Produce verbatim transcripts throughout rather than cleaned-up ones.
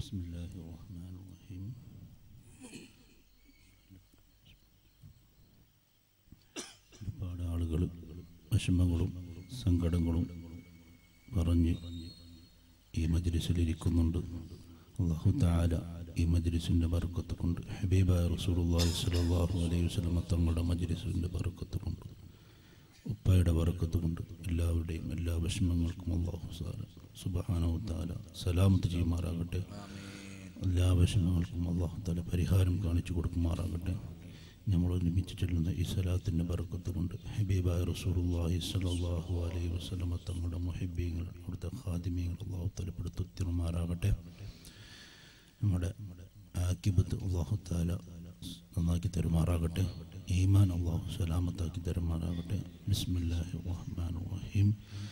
بسم الله الرحمن الرحيم. ഒരുപാട് ആളുകൾ വിഷമങ്ങളും സങ്കടങ്ങളും പറഞ്ഞ് ഈ മജ്ലിസിൽ ഇരിക്കുന്നുണ്ട്. അല്ലാഹു തആല ഈ മജ്ലിസിന്റെ ബർക്കത്ത് കൊണ്ട് ഹബീബായ റസൂലുള്ളാഹി സ്വല്ലല്ലാഹു അലൈഹി വസല്ലം തങ്ങളുടെ മജ്ലിസിന്റെ ബർക്കത്ത് കൊണ്ട് ഉപ്പയുടെ ബർക്കത്ത് കൊണ്ട് എല്ലാവരുടെയും എല്ലാ വിഷമങ്ങൾക്കും അല്ലാഹു സുബ്ഹാനഹു തആല സലാമത്ത് ചെയ്യുമാറാകട്ടെ. എല്ലാ വിഷമങ്ങൾക്കും അല്ലാഹു തആല പരിഹാരം കാണിച്ചു കൊടുക്കുമാറാകട്ടെ. നമ്മൾ ഒരുമിച്ച് ചൊല്ലുന്ന ഈ സലാത്തിൻ്റെ ബർക്കത്ത് കൊണ്ട് ഹബീബായ റസൂലുള്ളാഹി സ്വല്ലല്ലാഹു അലൈഹി വസല്ലം തങ്ങളുടെ മുഹിബ്ബീങ്ങൾ അവിടുത്തെ ഖാദിമീങ്ങൾ അല്ലാഹു തആല പെടുത്തുമാറാകട്ടെ. നമ്മുടെ ആക്കിബത്ത് അല്ലാഹു തആല നന്നാക്കി തരുമാറാകട്ടെ. ഈമാൻ അല്ലാഹു സലാമത്താക്കി തരുമാറാകട്ടെ. ബിസ്മില്ലാഹിർ റഹ്മാനിർ റഹീം.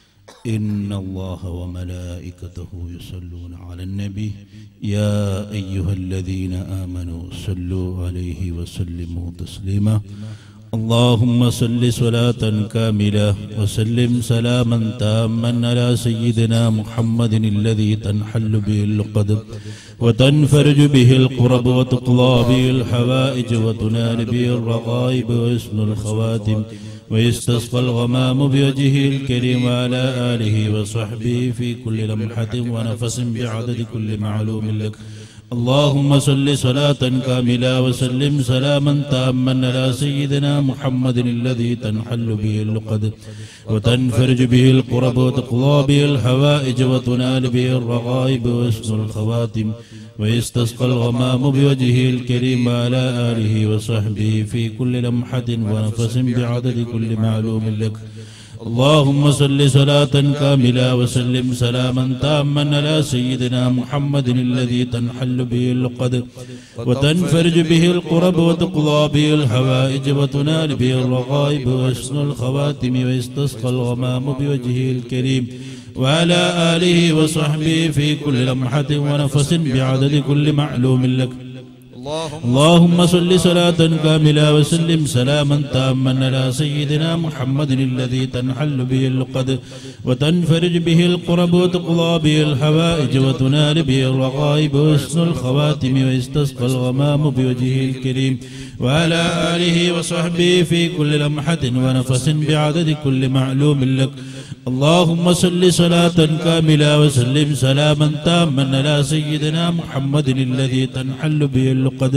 إن الله وملائكته يصلون على النبي يا أيها الذين آمنوا صلوا عليه وسلموا تسليما اللهم صل صلاة كاملة وسلم سلاما تاما على سيدنا محمد الذي تنحل به العقد وتنفرج به الكرب وتقضى به الحوائج وتنال به الرغائب وحسن الخواتم ويستسقى الغمام بوجهه الكريم وعلى آله وصحبه في كل لمحة ونفس بعدد كل معلوم لك اللهم صل صلاة كاملة وسلم سلاما تاما على سيدنا محمد الذي تنحل به اللقد وتنفرج به الكرب وتقضى به الحوائج وتنال به الرغائب وحسن الخواتم ويستسقى الغمام بوجهه الكريم وعلى آله وصحبه في كل لمحة ونفس بعدد كل معلوم لك اللهم صل صلاة كاملة وسلم سلاما تاما على سيدنا محمد الذي تنحل به اللقد وتنفرج به الكرب وتقضى به الحوائج وتنال به الرغائب وحسن الخواتم ويستسقى الغمام بوجهه الكريم وعلى آله وصحبه في كل لمحة ونفس بعدد كل معلوم لك اللهم صل صلاة كاملة وسلم سلاما تاما على سيدنا محمد الذي تنحل به اللقد وتنفرج به الكرب وتقضى به الحوائج وتنال به الرغائب وحسن الخواتم ويستسقى الغمام بوجهه الكريم وعلى آله وصحبه في كل لمحة ونفس بعدد كل معلوم لك اللهم صل صلاة كاملة وسلم سلاما تاما على سيدنا محمد الذي تنحل به اللقد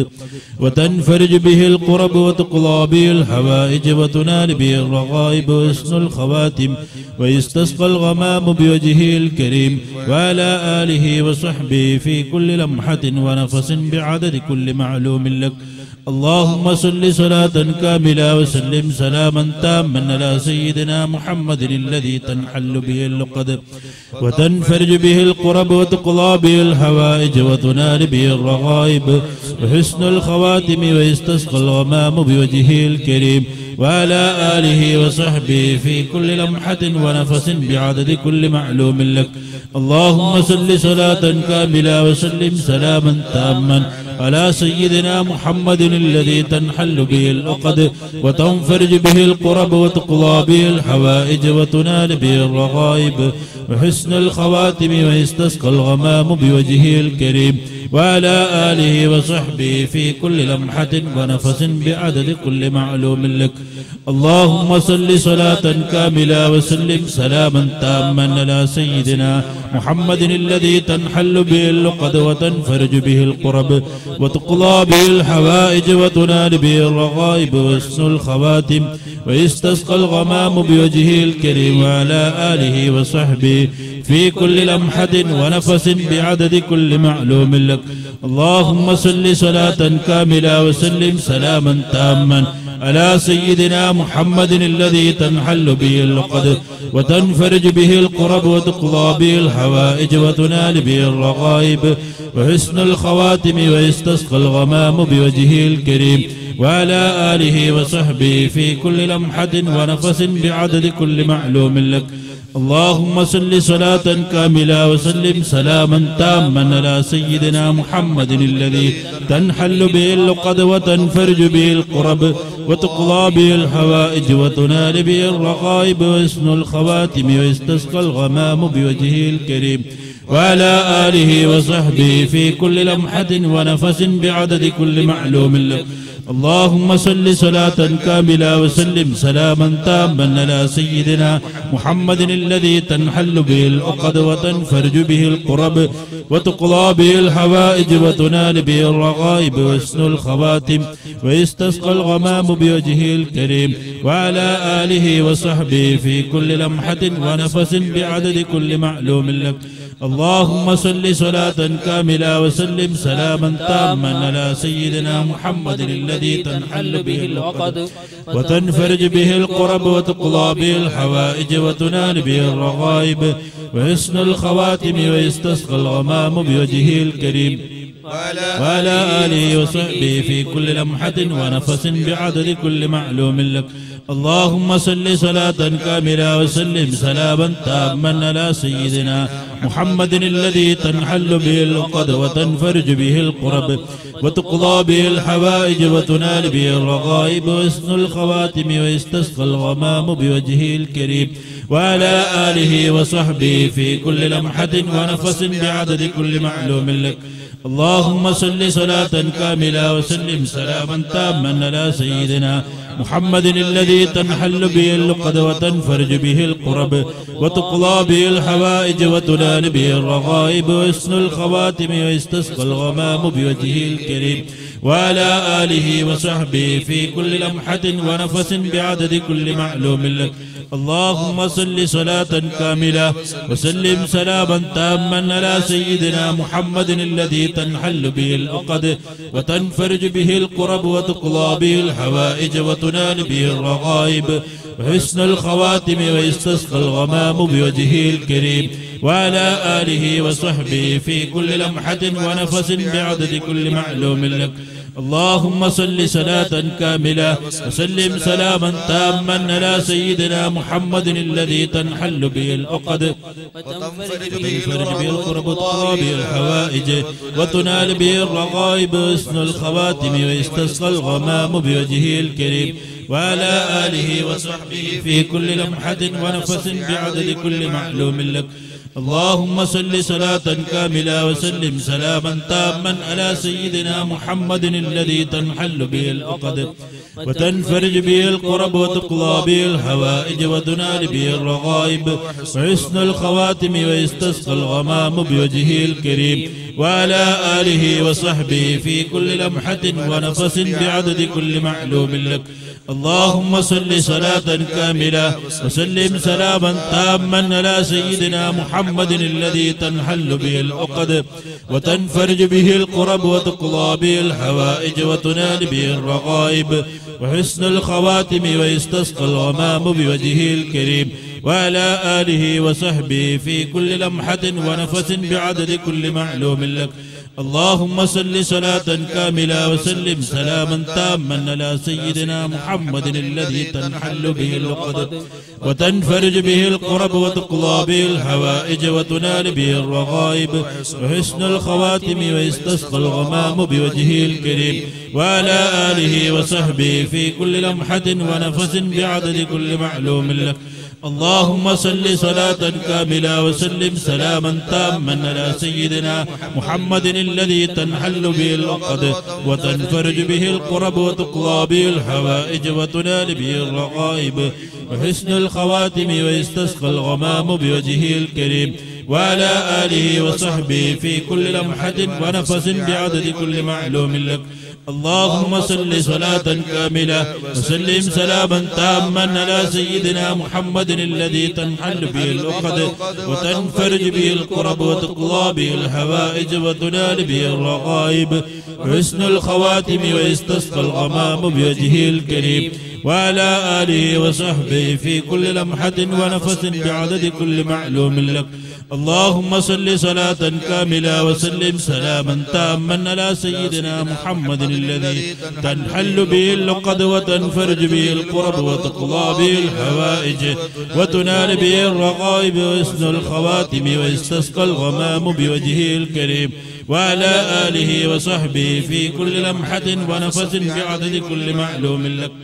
وتنفرج به الكرب وتقضى به الحوائج وتنال به الرغائب وحسن الخواتم ويستسقى الغمام بوجهه الكريم وعلى آله وصحبه في كل لمحة ونفس بعدد كل معلوم لك اللهم صل صلاة كاملة وسلم سلاما تاما على سيدنا محمد الذي تنحل به اللقد وتنفرج به الكرب وتقضى به الحوائج وتنال به الرغائب وحسن الخواتم ويستسقى الغمام بوجهه الكريم وعلى آله وصحبه في كل لمحة ونفس بعدد كل معلوم لك اللهم صل صلاة كاملة وسلم سلاما تاما على سيدنا محمد الذي تنحل به العقد وتنفرج به الكرب وتقضى به الحوائج وتنال به الرغائب وحسن الخواتم ويستسقى الغمام بوجهه الكريم وعلى آله وصحبه في كل لمحة ونفس بعدد كل معلوم لك اللهم صل صلاة كاملة وسلم سلاما تاما على سيدنا محمد الذي تنحل به اللقد وتنفرج به الكرب وتقضى به الحوائج وتنال به الرغائب وحسن الخواتم ويستسقى الغمام بوجهه الكريم وعلى آله وصحبه في كل لمحة ونفس بعدد كل معلوم لك اللهم صل صلاة كاملة وسلم سلاما تاما على سيدنا محمد الذي تنحل به اللقد وتنفرج به الكرب وتقضى به الحوائج وتنال به الرغائب وحسن الخواتم ويستسقى الغمام بوجهه الكريم وعلى آله وصحبه في كل لمحة ونفس بعدد كل معلوم لك اللهم صل صلاة كاملة وسلم سلاما تاما على سيدنا محمد الذي تنحل به اللقد وتنفرج به الكرب وتقضى به الحوائج وتنال به الرغائب وحسن الخواتم ويستسقى الغمام بوجهه الكريم وعلى آله وصحبه في كل لمحة ونفس بعدد كل معلوم لك. اللهم صل صلاة كاملة وسلم سلاما تاما على سيدنا محمد الذي تنحل به العقد وتنفرج به الكرب وتقضى به الحوائج وتنال به الرغائب وحسن الخواتم ويستسقى الغمام بوجهه الكريم وعلى آله وصحبه في كل لمحة ونفس بعدد كل معلوم لك. اللهم صل صلاة كاملة وسلم سلاما تاما على سيدنا محمد الذي تنحل به العقد وتنفرج به الكرب وتقضى به الحوائج وتنال به الرغائب وحسن الخواتم ويستسقى الغمام بوجهه الكريم وعلى آله وصحبه في كل لمحة ونفس بعدد كل معلوم لك. اللهم صل صلاة كاملة وسلم سلاما تاما على سيدنا محمد الذي تنحل به العقد وتنفرج به الكرب وتقضى به الحوائج وتنال به الرغائب وحسن الخواتم ويستسقى الغمام بوجهه الكريم وعلى آله وصحبه في كل لمحة ونفس بعدد كل معلوم لك. اللهم صل صلاة كاملة وسلم سلاما تاما على سيدنا محمد الذي تنحل به العقد وتنفرج به الكرب وتقضى به الحوائج وتنال به الرغائب وحسن الخواتم ويستسقى الغمام بوجهه الكريم وعلى آله وصحبه في كل لمحة ونفس بعدد كل معلوم لك. اللهم صل صلاة كاملة وسلم سلاما تاما على سيدنا محمد الذي تنحل به العقد وتنفرج به الكرب وتقضى به الحوائج وتنال به الرغائب وحسن الخواتم ويستسقى الغمام بوجهه الكريم وعلى آله وصحبه في كل لمحة ونفس بعدد كل معلوم لك. اللهم صل صلاة كاملة وسلم سلاما تاما على سيدنا محمد الذي تنحل به العقد وتنفرج به الكرب وتقضى به الحوائج وتنال به الرغائب وحسن الخواتم ويستسقى الغمام بوجهه الكريم وعلى آله وصحبه في كل لمحة ونفس بعدد كل معلوم لك. اللهم صل صلاة كاملة وسلم سلاما تاما على سيدنا محمد الذي تنحل به العقد وتنفرج به الكرب وتقضى به الحوائج وتنال به الرغائب وحسن الخواتم ويستسقى الغمام بوجهه الكريم وعلى آله وصحبه في كل لمحة ونفس بعدد كل معلوم لك. اللهم صل صلاة كاملة وسلم سلاما تاما على سيدنا محمد الذي تنحل به العقد وتنفرج به الكرب وتقضى به الحوائج وتنال به الرغائب وحسن الخواتم ويستسقى الغمام بوجهه الكريم وعلى آله وصحبه في كل لمحة ونفس بعدد كل معلوم لك. اللهم صل صلاة كاملة وسلم سلاما تاما على سيدنا محمد الذي تنحل به العقد وتنفرج به الكرب وتقضى به الحوائج وتنال به الرغائب وحسن الخواتم ويستسقى الغمام بوجهه الكريم وعلى آله وصحبه في كل لمحة ونفس بعدد كل معلوم لك. اللهم صل صلاة كاملة وسلم سلاما تاما على سيدنا محمد الذي تنحل به العقد وتنفرج به الكرب وتقضى به الحوائج وتنال به الرغائب وحسن الخواتم ويستسقى الغمام بوجهه الكريم وعلى آله وصحبه في كل لمحة ونفس بعدد كل معلوم لك. اللهم صل صلاة كاملة وسلم سلاما تاما على سيدنا محمد الذي تنحل به العقد وتنفرج به الكرب وتقضى به الحوائج وتنال به الرغائب وحسن الخواتم ويستسقى الغمام بوجهه الكريم وعلى آله وصحبه في كل لمحة ونفس بعدد كل معلوم لك. اللهم صل صلاة كاملة وسلم سلاما تاما على سيدنا محمد الذي تنحل به العقد وتنفرج به الكرب وتقضى به الحوائج وتنال به الرغائب وحسن الخواتم ويستسقى الغمام بوجهه الكريم وعلى آله وصحبه في كل لمحة ونفس بعدد كل معلوم لك.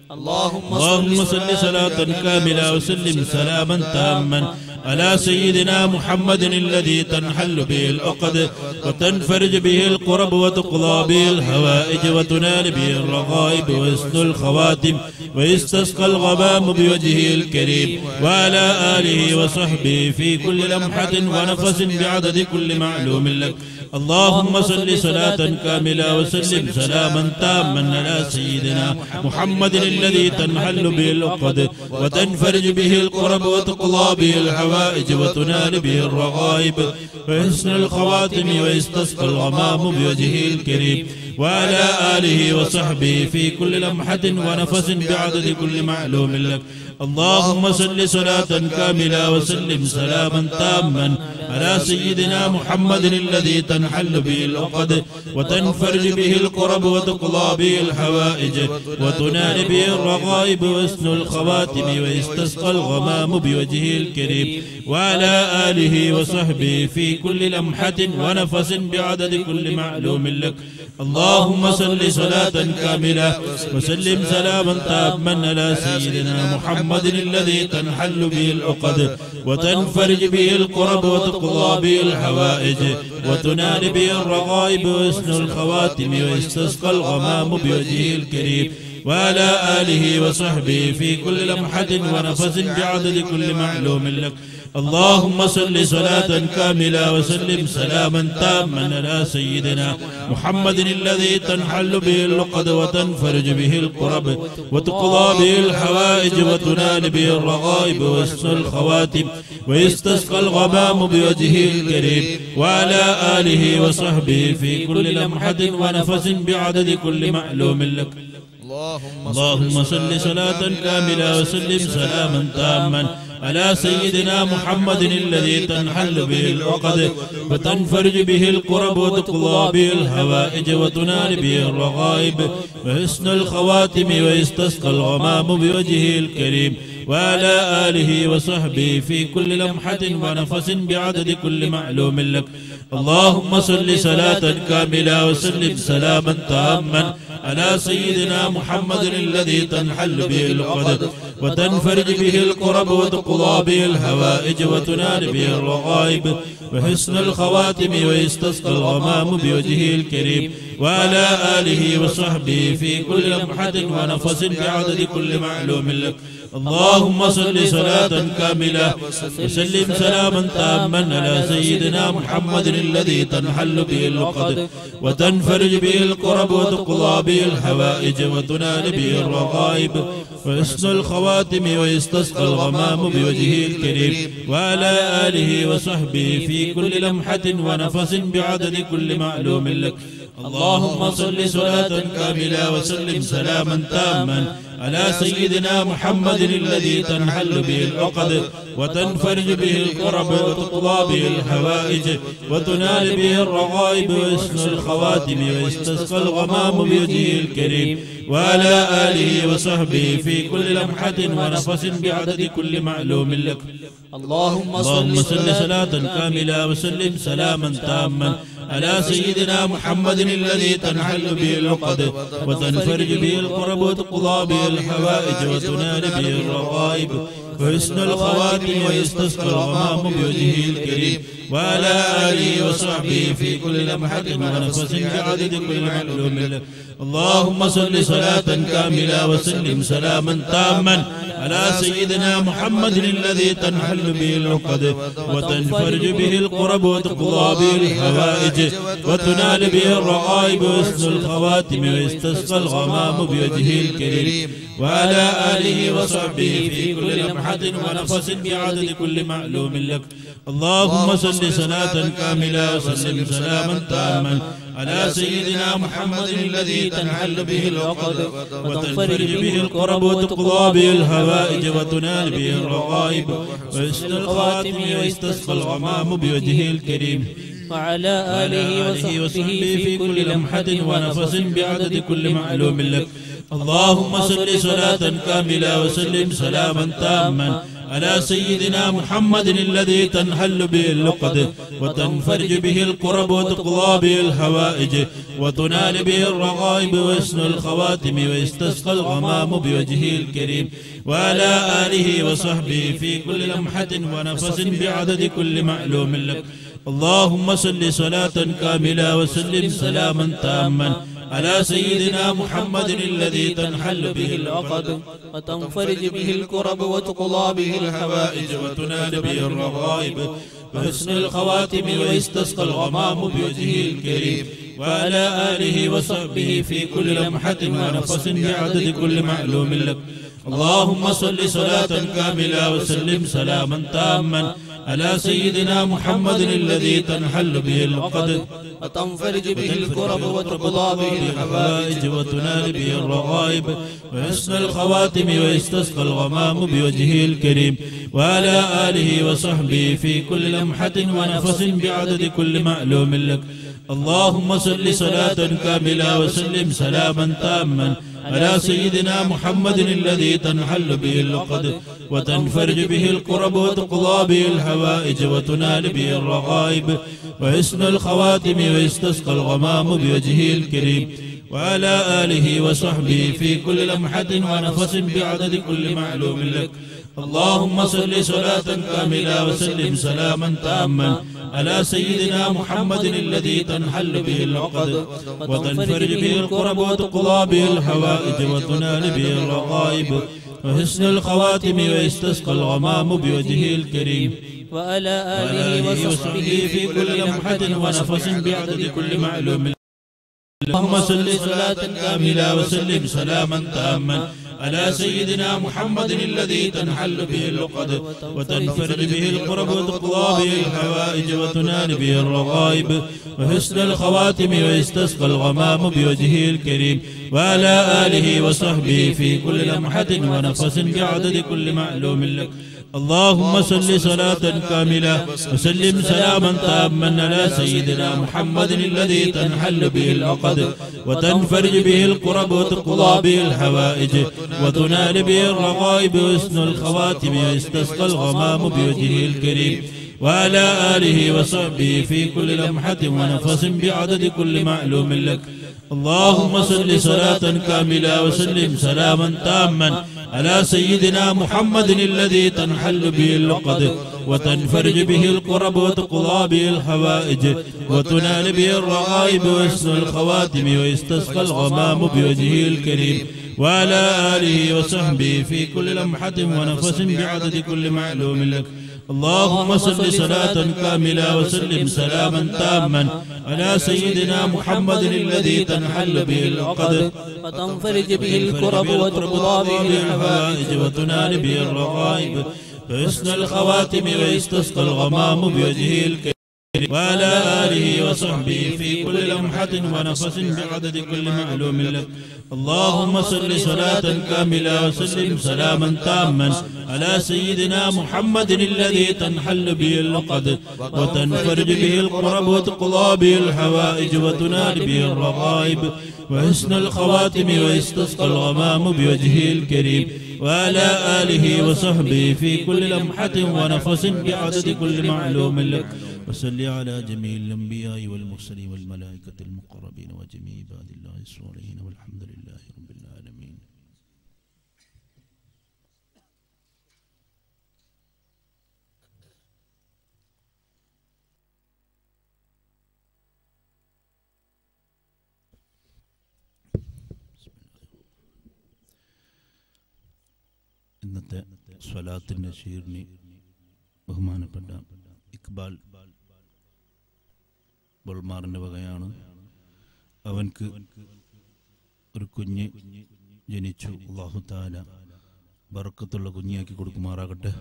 اللهم صل صلاة كاملة وسلم سلاما تاما على سيدنا محمد الذي تنحل به العقد وتنفرج به الكرب وتقضى به الحوائج وتنال به الرغائب وحسن الخواتم ويستسقى الغمام بوجهه الكريم وعلى آله وصحبه في كل لمحة ونفس بعدد كل معلوم لك. اللهم صل صلاة كاملة وسلم سلاما تاما على سيدنا محمد الذي تنحل به العقد وتنفرج به الكرب وتقضى به الحوائج وتنال به الرغائب وحسن الخواتم ويستسقى الغمام بوجهه الكريم وعلى آله وصحبه في كل لمحة ونفس بعدد كل معلوم لك. اللهم صل صلاة كاملة وسلم سلاما تاما على سيدنا محمد الذي تنحل به العقد وتنفرج به الكرب وتقضى به الحوائج وتنال به الرغائب وحسن الخواتم ويستسقى الغمام بوجهه الكريم وعلى آله وصحبه في كل لمحة ونفس بعدد كل معلوم لك. اللهم صل صلاة كاملة وسلم سلاما تاما على سيدنا محمد الذي تنحل به العقد وتنفرج به الكرب وتقضى به الحوائج وتنال به الرغائب وحسن الخواتم ويستسقى الغمام بوجهه الكريم وعلى آله وصحبه في كل لمحة ونفس بعدد كل معلوم لك. اللهم صل صلاة كاملة وسلم سلاما تاما على سيدنا محمد الذي تنحل به العقد وتنفرج به الكرب وتقضى به الحوائج وتنال به الرغائب وحسن الخواتم ويستسقى الغمام بوجهه الكريم وعلى آله وصحبه في كل لمحة ونفس بعدد كل معلوم لك. اللهم صل صلاة كاملة وسلم سلاما تاما على سيدنا محمد الذي تنحل به العقد وتنفرج به الكرب وتقضى به الحوائج وتنال به الرغائب وحسن الخواتم ويستسقى الغمام بوجهه الكريم وعلى آله وصحبه في كل لمحة ونفس بعدد كل معلوم لك. اللهم صل صلاة كاملة وسلم سلاما تاما على سيدنا محمد الذي تنحل به العقد وتنفرج به الكرب وتقضى به الحوائج وتنال به الرغائب وحسن الخواتم ويستسقى الغمام بوجهه الكريم وعلى آله وصحبه في كل لمحة ونفس بعدد كل معلوم لك. اللهم صل صلاة كاملة وسلم سلاما تاما على سيدنا محمد الذي تنحل به العقد وتنفرج به الكرب وتقضى به الحوائج وتنال به الرغائب وحسن الخواتم ويستسقى الغمام بوجهه الكريم وعلى آله وصحبه في كل لمحة ونفس بعدد كل معلوم لك. اللهم صل صلاة كاملة وسلم سلاما تاما على سيدنا محمد الذي تنحل به العقد وتنفرج به الكرب وتقضى به الحوائج وتنال به الرغائب وحسن الخواتم ويستسقى الغمام بوجهه الكريم وعلى آله وصحبه في كل لمحة ونفس بعدد كل معلوم لك. اللهم صل صلاة كاملة وسلم سلاما تاما على سيدنا محمد الذي تنحل به العقد وتنفرج به الكرب وتقضى به الحوائج وتنال به الرغائب وحسن الخواتم ويستسقى الغمام بوجهه الكريم وعلى آله وصحبه في كل لمحة ونفس بعدد كل معلوم لك. اللهم صل صلاة كاملة وسلم سلاما تاما على سيدنا محمد الذي تنحل به العقد وتنفرج به الكرب وتقضى به الحوائج وتنال به الرغائب وحسن الخواتم ويستسقى الغمام بوجهه الكريم وعلى آله وصحبه في كل لمحة ونفس بعدد كل معلوم لك. اللهم صل صلاة كاملة وسلم سلاما تاما على سيدنا محمد الذي تنحل به العقد وتنفرج به الكرب وتقضى به الحوائج وتنال به الرغائب وحسن الخواتم ويستسقى الغمام بوجهه الكريم وعلى آله وصحبه في كل لمحة ونفس بعدد كل معلوم لك. اللهم صل صلاة كاملة وسلم سلاما تاما على سيدنا محمد الذي تنحل به اللقد وتنفرج به الكرب وتقضى به الحوائج وتنال به الرغائب وحسن الخواتم ويستسقى الغمام بوجهه الكريم وعلى آله وصحبه في كل لمحة ونفس بعدد كل معلوم لك. اللهم صل صلاة كاملة وسلم سلاما تاما على سيدنا محمد الذي تنحل به العقد وتنفرج به الكرب وتقضى به الحوائج وتنال به الرغائب وحسن الخواتم ويستسقى الغمام بوجهه الكريم وعلى آله وصحبه في كل لمحة ونفس بعدد كل معلوم لك. اللهم صل صلاة كاملة وسلم سلاما تاما على سيدنا محمد الذي تنحل به العقد وتنفرج به الكرب وتقضى به الحوائج وتنال به الرغائب وحسن الخواتم ويستسقى الغمام بوجهه الكريم وعلى آله وصحبه في كل لمحة ونفس بعدد كل معلوم لك. اللهم صل صلاة كاملة وسلم سلاما تاما على سيدنا محمد الذي تنحل به اللقد وتنفرج به الكرب وتقضى به الحوائج وتنال به الرغائب وحسن الخواتم ويستسقى الغمام بوجهه الكريم وعلى آله وصحبه في كل لمحة ونفس بعدد كل معلوم لك. اللهم صل صلاة كاملة وسلم سلاما تاما على سيدنا محمد الذي تنحل به العقد وتنفرج به الكرب وتقضى به الحوائج وتنال به الرغائب وحسن الخواتم ويستسقى الغمام بوجهه الكريم وعلى آله وصحبه في كل لمحة ونفس بعدد كل معلوم. اللهم صل صلاة كاملة وسلم سلاما تاما على سيدنا محمد الذي تنحل به اللقد وتنفرج به الكرب وتقضى به الحوائج وتنال به الرغائب وحسن الخواتم ويستسقى الغمام بوجهه الكريم وعلى آله وصحبه في كل لمحة ونفس بعدد كل معلوم لك. اللهم صل صلاة كاملة وسلم سلاما تاما على سيدنا محمد الذي تنحل به العقد وتنفرج به الكرب وتقضى به الحوائج وتنال به الرغائب وحسن الخواتم ويستسقى الغمام بوجهه الكريم وعلى آله وصحبه في كل لمحة ونفس بعدد كل معلوم لك. اللهم صل صلاة كاملة وسلم سلاما تاما على سيدنا محمد الذي تنحل به اللقد وتنفرج به الكرب وتقضى به الحوائج وتنال به الرغائب وحسن الخواتم ويستسقى الغمام بوجهه الكريم وعلى آله وصحبه في كل لمحة ونفس بعدد كل معلوم لك. اللهم صل صلاة كاملة وسلم سلاما تاما على سيدنا محمد الذي تنحل به العقد وتنفرج به الكرب وتقضى به الحوائج وتنال به الرغائب وحسن الخواتم ويستسقى الغمام بوجهه الكريم وعلى آله وصحبه في كل لمحة ونفس بعدد كل معلوم لك. اللهم صل صلاة كاملة وسلم سلاما تاما على سيدنا محمد الذي تنحل به اللقد وتنفرج به الكرب وتقضى به الحوائج وتنال به الرغائب وحسن الخواتم ويستسقى الغمام بوجهه الكريم وعلى آله وصحبه في كل لمحة ونفس بعدد كل معلوم لك. وصل على جميع الأنبياء والمرسلين والملائكة المقربين وجميع عباد الله الصالحين والحمد لله رب العالمين. ഇന്നത്തെ സ്വലാത്തിൻ്റെ ഷീറിന് ബഹുമാനപ്പെട്ട ഇക്ബാൽ ബൾമാറിൻ്റെ വകയാണ്. അവൻക്ക് ഒരു കുഞ്ഞ് ജനിച്ചു. അല്ലാഹു തആല ബർക്കത്തുള്ള കുഞ്ഞാക്കി കൊടുക്കുമാറാകട്ടെ.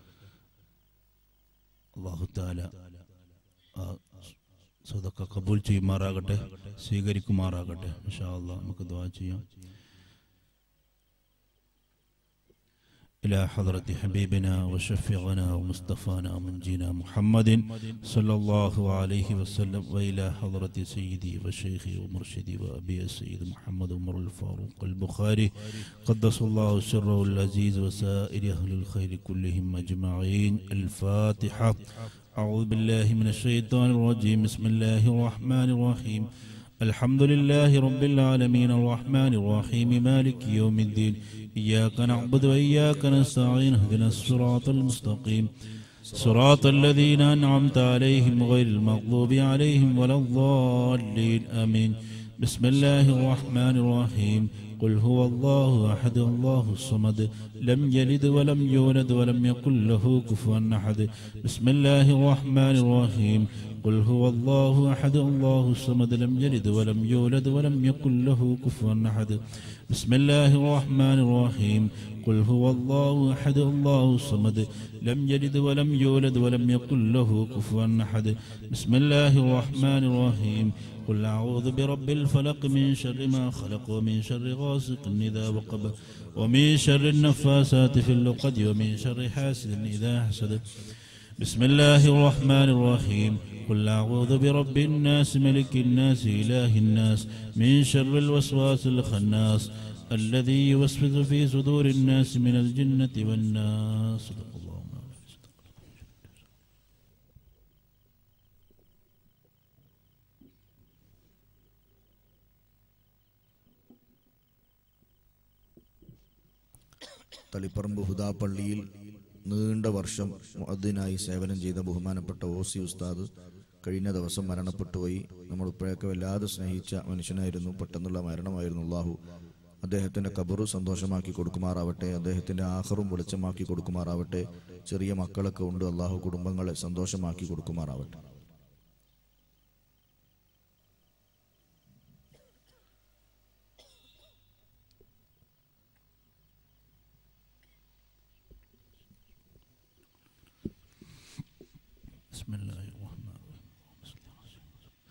അല്ലാഹു തആല ആ സദഖ കബൂൽ ചെയ്യുമാറാകട്ടെ, സ്വീകരിക്കുമാറാകട്ടെ. ഇൻഷാ അല്ലാഹ് നമുക്ക് ദുആ ചെയ്യാം. إلى حضرة حبيبنا وشفيعنا ومصطفانا ومنجينا محمد صلى الله عليه وسلم، وإلى حضرة سيدي وشيخي ومرشدي وأبي السيد محمد عمر الفاروق البخاري قدس الله سره العزيز وسائر أهل الخير كلهم أجمعين. الفاتحة. أعوذ بالله من الشيطان الرجيم. بسم الله الرحمن الرحيم. الحمد لله رب العالمين الرحمن الرحيم مالك يوم الدين، إياك نعبد وإياك نستعين، اهدنا الصراط المستقيم صراط الذين أنعمت عليهم غير المغضوب عليهم ولا الضالين آمين. بسم الله الرحمن الرحيم. قل هو الله أحد الله الصمد لم يلد ولم يولد ولم يكن له كفوا أحد. بسم الله الرحمن الرحيم. قل هو الله أحد الله الصمد لم يلد ولم يولد ولم يكن له كفوا أحد. بسم الله الرحمن الرحيم. قل هو الله أحد الله الصمد لم يلد ولم يولد ولم يكن له كفوا أحد. بسم الله الرحمن الرحيم. قل أعوذ برب الفلق من شر ما خلق ومن شر غاسق إذا وقب ومن شر النفاسات في اللقد ومن شر حاسد إذا حسد. بسم الله الرحمن الرحيم. قل أعوذ برب الناس ملك الناس إله الناس من شر الوسواس الخناس الذي يوسوس في صدور الناس من الجنة والناس. صدق الله. തളിപ്പറമ്പ് ഹുദാ പള്ളിയിൽ നീണ്ട വർഷം മുഅദ്ദിനായി സേവനം ചെയ്ത ബഹുമാനപ്പെട്ട ഓസി ഉസ്താദ് കഴിഞ്ഞ ദിവസം മരണപ്പെട്ടുപോയി. നമ്മൾ ഇപ്പോഴൊക്കെ വല്ലാതെ സ്നേഹിച്ച മനുഷ്യനായിരുന്നു. പെട്ടെന്നുള്ള മരണമായിരുന്നു. അല്ലാഹു അദ്ദേഹത്തിൻ്റെ ഖബറ് സന്തോഷമാക്കി കൊടുക്കുമാറാവട്ടെ, അദ്ദേഹത്തിൻ്റെ ആഖിറും വെളിച്ചമാക്കി കൊടുക്കുമാറാവട്ടെ. ചെറിയ മക്കളൊക്കെ ഉണ്ട്, അല്ലാഹു കുടുംബങ്ങളെ സന്തോഷമാക്കി കൊടുക്കുമാറാവട്ടെ. بسم الله الرحمن الرحيم.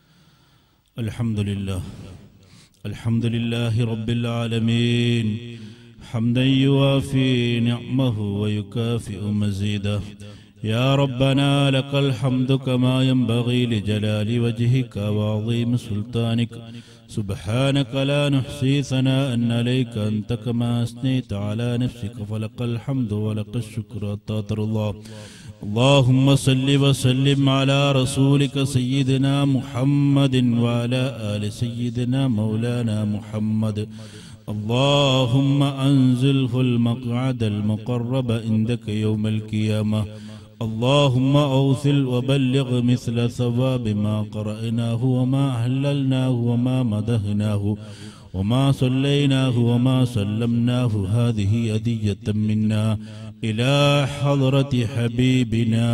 الحمد لله الحمد لله رب العالمين حمدا يوافي نعمه ويكافئ مزيده. يا ربنا لك الحمد كما ينبغي لجلال وجهك وعظيم سلطانك. سبحانك لا نحصي ثناء عليك أنت كما أثنيت على نفسك، فلك الحمد ولك الشكر حتى ترضى. اللهم صل وسلم على رسولك سيدنا محمد وعلى آل سيدنا مولانا محمد. اللهم أنزله المقعد المقرب عندك يوم القيامة. اللهم أوثل وبلغ مثل ثواب ما قرأناه وما هللناه وما مدهناه وما صليناه وما سلمناه. هذه هدية منا إلى حضرة حبيبنا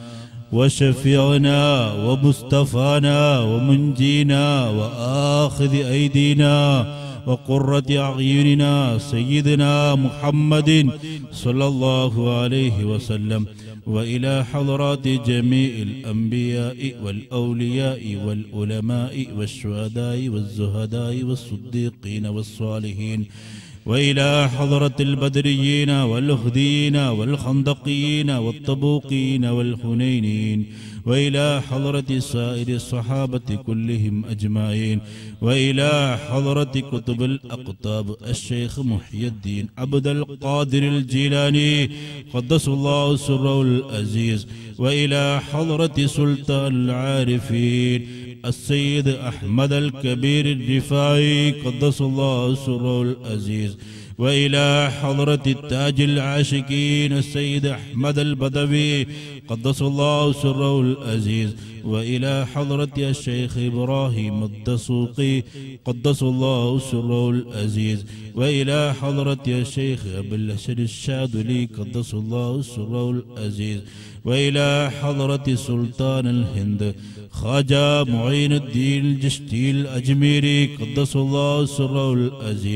وشفيعنا ومصطفانا ومنجينا وآخذ أيدينا وقرة أعيننا سيدنا محمد صلى الله عليه وسلم، وإلى حضرات جميع الأنبياء والأولياء والعلماء والشهداء والزهداء والصديقين والصالحين، وإلى حضرة البدريين والأهديين والخندقيين والطبوقين والحنينين، وإلى حضرة سائر الصحابة كلهم أجمعين، وإلى حضرة كتب الأقطاب الشيخ محي الدين عبد القادر الجيلاني قدس الله سره العزيز، وإلى حضرة سلطان العارفين السيد أحمد الكبير الرفاعي قدس الله سره العزيز، وإلى حضرة التاج العاشقين السيد أحمد البدوي قدس الله سره العزيز، وإلى حضرة الشيخ إبراهيم الدسوقي قدس الله سره العزيز، وإلى حضرة الشيخ أبو الحسن الشاذلي قدس الله سره العزيز، وإلى حضرة سلطان الهند خواجة معين الدين الجشتي الأجميري قدس الله سره العزيز،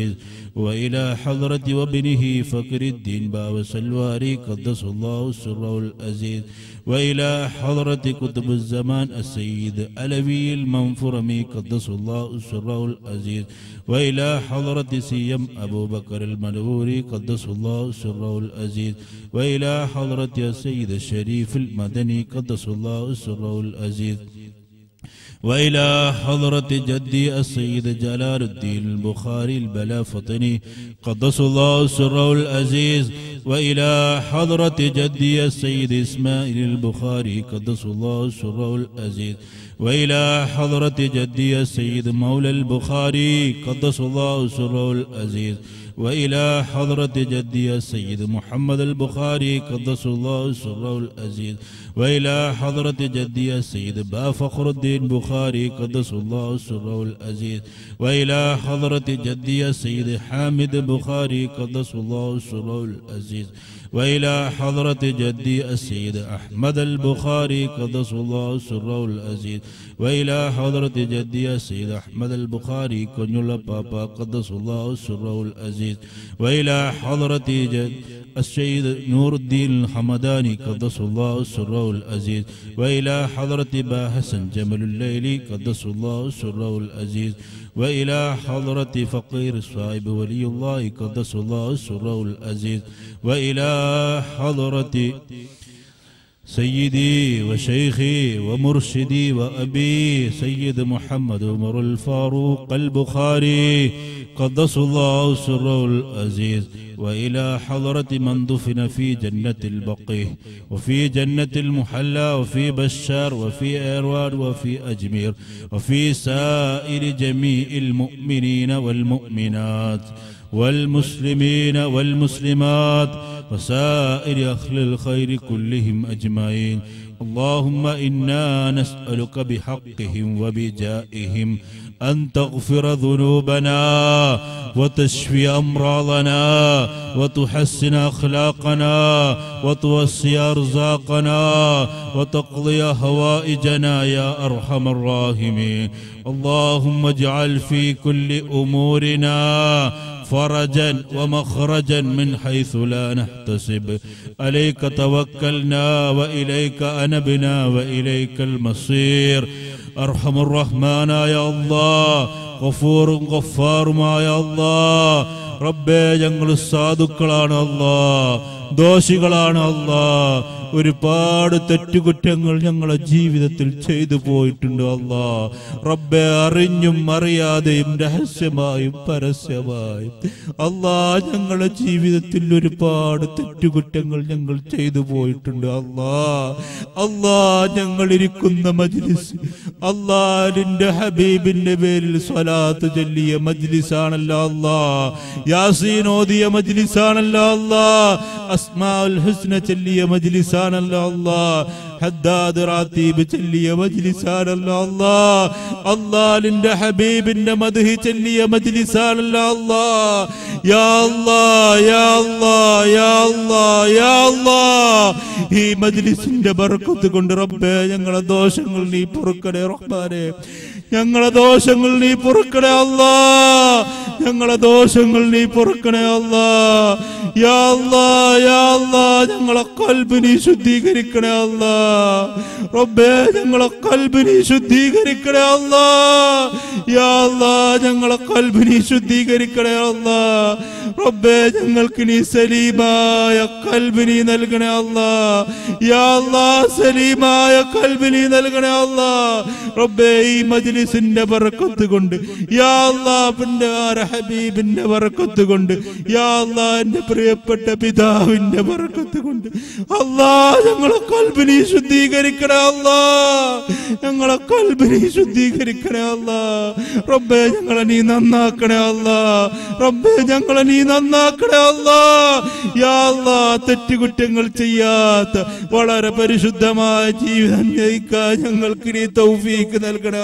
وإلى حضرة وابنه فقر الدين باب سلواري قدس الله سره العزيز وإلى حضرة كتب الزمان السيد علوي المنفرمي قدس الله سره العزيز وإلى حضرة سيم أبو بكر المنوري قدس الله سره العزيز وإلى حضرة السيد الشريف المدني قدس الله سره العزيز وإلى حضرة جدي السيد جلال الدين البخاري البلافطني قدس الله سره العزيز وإلى حضرة جدي السيد إسماعيل البخاري قدس الله سره العزيز وإلى حضرة جدي السيد مولى البخاري قدس الله سره العزيز وإلى حضرة جدي السيد محمد البخاري قدس الله سره العزيز وإلى حضرة جدي السيد با فخر الدين بخاري قدس الله سره العزيز وإلى حضرة جدي السيد حامد بخاري قدس الله سره العزيز وإلى حضرة جدي السيد أحمد البخاري قدس الله سره العزيز وإلى حضرة جدي السيد أحمد البخاري كنيولا بابا قدس الله سره العزيز وإلى حضرة جد السيد نور الدين الحمداني قدس الله سره العزيز وإلى حضرة با حسن جمل الليلي قدس الله سره العزيز وإلى حضرة فقير صاحب ولي الله قدس الله سره العزيز وإلى حضرة سيدي وشيخي ومرشدي وأبي سيد محمد عمر الفاروق البخاري قدس الله سره العزيز وإلى حضرة من دفن في جنة البقيع وفي جنة المحلى وفي بشار وفي إيروان وفي أجمير وفي سائر جميع المؤمنين والمؤمنات والمسلمين والمسلمات وسائر أهل الخير كلهم أجمعين اللهم إنا نسألك بحقهم وبجائهم أن تغفر ذنوبنا وتشفي أمراضنا وتحسن أخلاقنا وتوسع أرزاقنا وتقضي هوائجنا يا أرحم الراحمين اللهم اجعل في كل أمورنا فرجا ومخرجا من حيث لا نحتسب عليك توكلنا وإليك أنبنا وإليك المصير أرحم الرحمن يا الله غفور غفار ما يا الله ربي ഞങ്ങൾ സാധുക്കളാണ് അല്ലാഹ് ദോഷികളാണ് അല്ലാഹ് ഒരുപാട് തെറ്റുകുറ്റങ്ങൾ ഞങ്ങളുടെ ജീവിതത്തിൽ ചെയ്തു പോയിട്ടുണ്ട് അല്ലാഹ് റബ്ബേ അറിഞ്ഞും അറിയാതെയും രഹസ്യമായും പരസ്യമായും അല്ലാഹ് ഞങ്ങളുടെ ജീവിതത്തിൽ ഒരുപാട് തെറ്റുകുറ്റങ്ങൾ ഞങ്ങൾ ചെയ്തു പോയിട്ടുണ്ട് അല്ലാഹ് അല്ലാഹ് ഞങ്ങൾ ഇരിക്കുന്ന മജ്ലിസ് അല്ലാഹ് നിന്റെ ഹബീബിന്റെ പേരിൽ സ്വലാത്ത് ചൊല്ലിയ മജ്ലിസാണല്ലോ അല്ലാഹ് യാസീൻ ഓതിയ മജ്ലിസാണല്ലോ അല്ലാഹ് അസ്മാഉൽ ഹുസ്ന ചൊല്ലിയ മജ്ലിസ് الله حداد راتب تلي مجلسان الله الله لند حبيب مده تلي مجلسان الله يا الله يا الله يا الله يا الله هي مجلس بركة كند رب ഞങ്ങളുടെ ദോഷങ്ങൾ നീ പൊറുക്കണേ റഹ്മാനേ ഞങ്ങളുടെ ദോഷങ്ങൾ നീ പൊറുക്കണേ അല്ലാഹ് ഞങ്ങളുടെ ദോഷങ്ങൾ നീ പൊറുക്കണേ അല്ലാഹ് യാ അല്ലാഹ് യാ അല്ലാഹ് ഞങ്ങളുടെ ഖൽബ് നീ ശുദ്ധീകരിക്കണേ അല്ലാഹ് റബ്ബേ ഞങ്ങളുടെ ഖൽബ് നീ ശുദ്ധീകരിക്കണേ അല്ലാഹ് യാ അല്ലാഹ് ഞങ്ങളുടെ ഖൽബ് നീ ശുദ്ധീകരിക്കണേ അല്ലാഹ് റബ്ബേ ഞങ്ങൾക്ക് നീ സലീമായ ഖൽബ് നീ നൽകണേ അല്ലാഹ് യാ അല്ലാഹ് സലീമായ ഖൽബ് നീ നൽകണേ അല്ലാഹ് റബ്ബേ ഈ മജ്ലിസിന്റെ ബറക്കത്ത് കൊണ്ട് യാ അല്ലാഹ് പിന്നെ ഹബീബിന്റെ ബറക്കത്ത് കൊണ്ട് യാ അല്ലാഹ് എൻ്റെ പ്രിയപ്പെട്ട പിതാവിന്റെ ബറക്കത്ത് കൊണ്ട് അല്ലാഹ് ഞങ്ങളെ ഖൽബ് നീ ശുദ്ധീകരിക്കണേ അല്ലാഹ് ഞങ്ങളെ ഖൽബ് നീ ശുദ്ധീകരിക്കണേ അല്ലാഹ് റബ്ബേ ഞങ്ങളെ നീ നന്നാക്കണേ അല്ലാഹ് റബ്ബേ ഞങ്ങളെ നീ നന്നാക്കണേ അല്ലാഹ് യാ അല്ലാഹ് തെറ്റുകുറ്റങ്ങൾ ചെയ്യാത്ത വളരെ പരിശുദ്ധമായ ജീവിതം നയിക്കാൻ ഞങ്ങൾക്ക് നീ തൗഫീക്ക് നൽകണേ അല്ലാഹ്